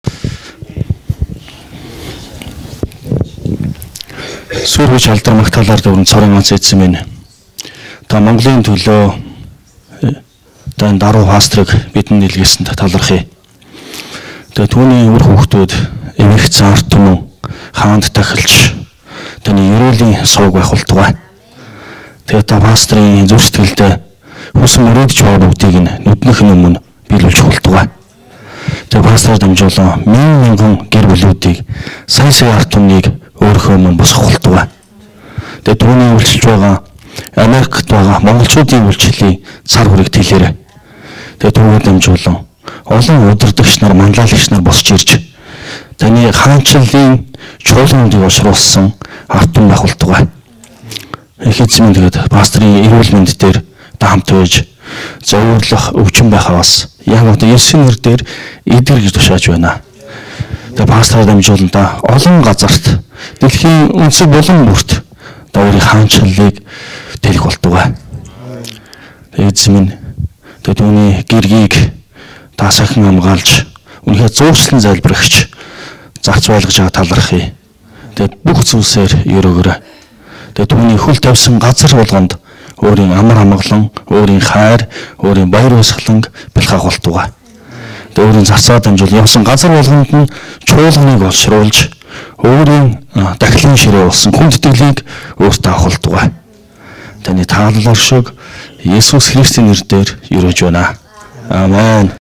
Сүргэж алдармах талаар дөрвөн цорын онц эзэмэн та Монголын төлөө та даруй пастрыг бидэнд илгээсэн талархъя. Тэгээ түүний үр хүүхдүүд эмэгц арт түмэн хаанд тахилж таны ерөөлийн сувг байх болтугай. Тэгээ та пастрын зүрх сэтгэлдээ хүсэн мөрөдж байгаа бүгдийг нь нүднийх нь өмнө биелүүлж болтугай. Тэгээ пастраар дамжуулан мянган гэр бүлүүдийг сайн сайн арт түмнийг өөрийнхөө өмнө босгох болтугай. Тэгээ түүний үйлчилж байгаа Америкт байгаа монголчуудын үйлчлэлийн цар хүрэг тэлээрэ. Тэгээ түүгээр дамжуулан олон удирдагч нар, манлайлагч нар босч ирж таны хаанчлалын чуулганыг ушруулсан арт түмэн байх болтугай. Их эзэмэн тэгээд пастрын эрүүл мэнд дээр та хамт байж зөвөрлөх өвчин байхаас яг одоо Есүсийн нэр дээр эдгэр гэж тушааж байна. Тэгээ пастраар дамжуулан та олон газарт дэлхийн өнцөг болон бүрт өөрийн хаанчлалыг тэлэх болтугай. Эзэмэн тэгээд түүний гэргийг та сахин хамгаалж үнэхээр зөөчлөн залбирагч зарц байлгаж байгаа талархъя. Тэгээд бүх зүйлсээр өрөөгөрэй. Тэгээд түүний хөл тавьсан газар болгонд өөрийн амар амгалан, өөрийн хайр, өөрийн баяр баясгаланг бэлхах болтугай. Тэгээд өөрийн зарцаа дамжуул явсан газар болгонд нь чуулганыг олшруулж өөрийн дахлын ширээ болсон хүн сэтгэлийг өөртөө авахулдгаа. Таны таалал оршиг Есүс Христийн нэрээр өрөөж байна. Амен.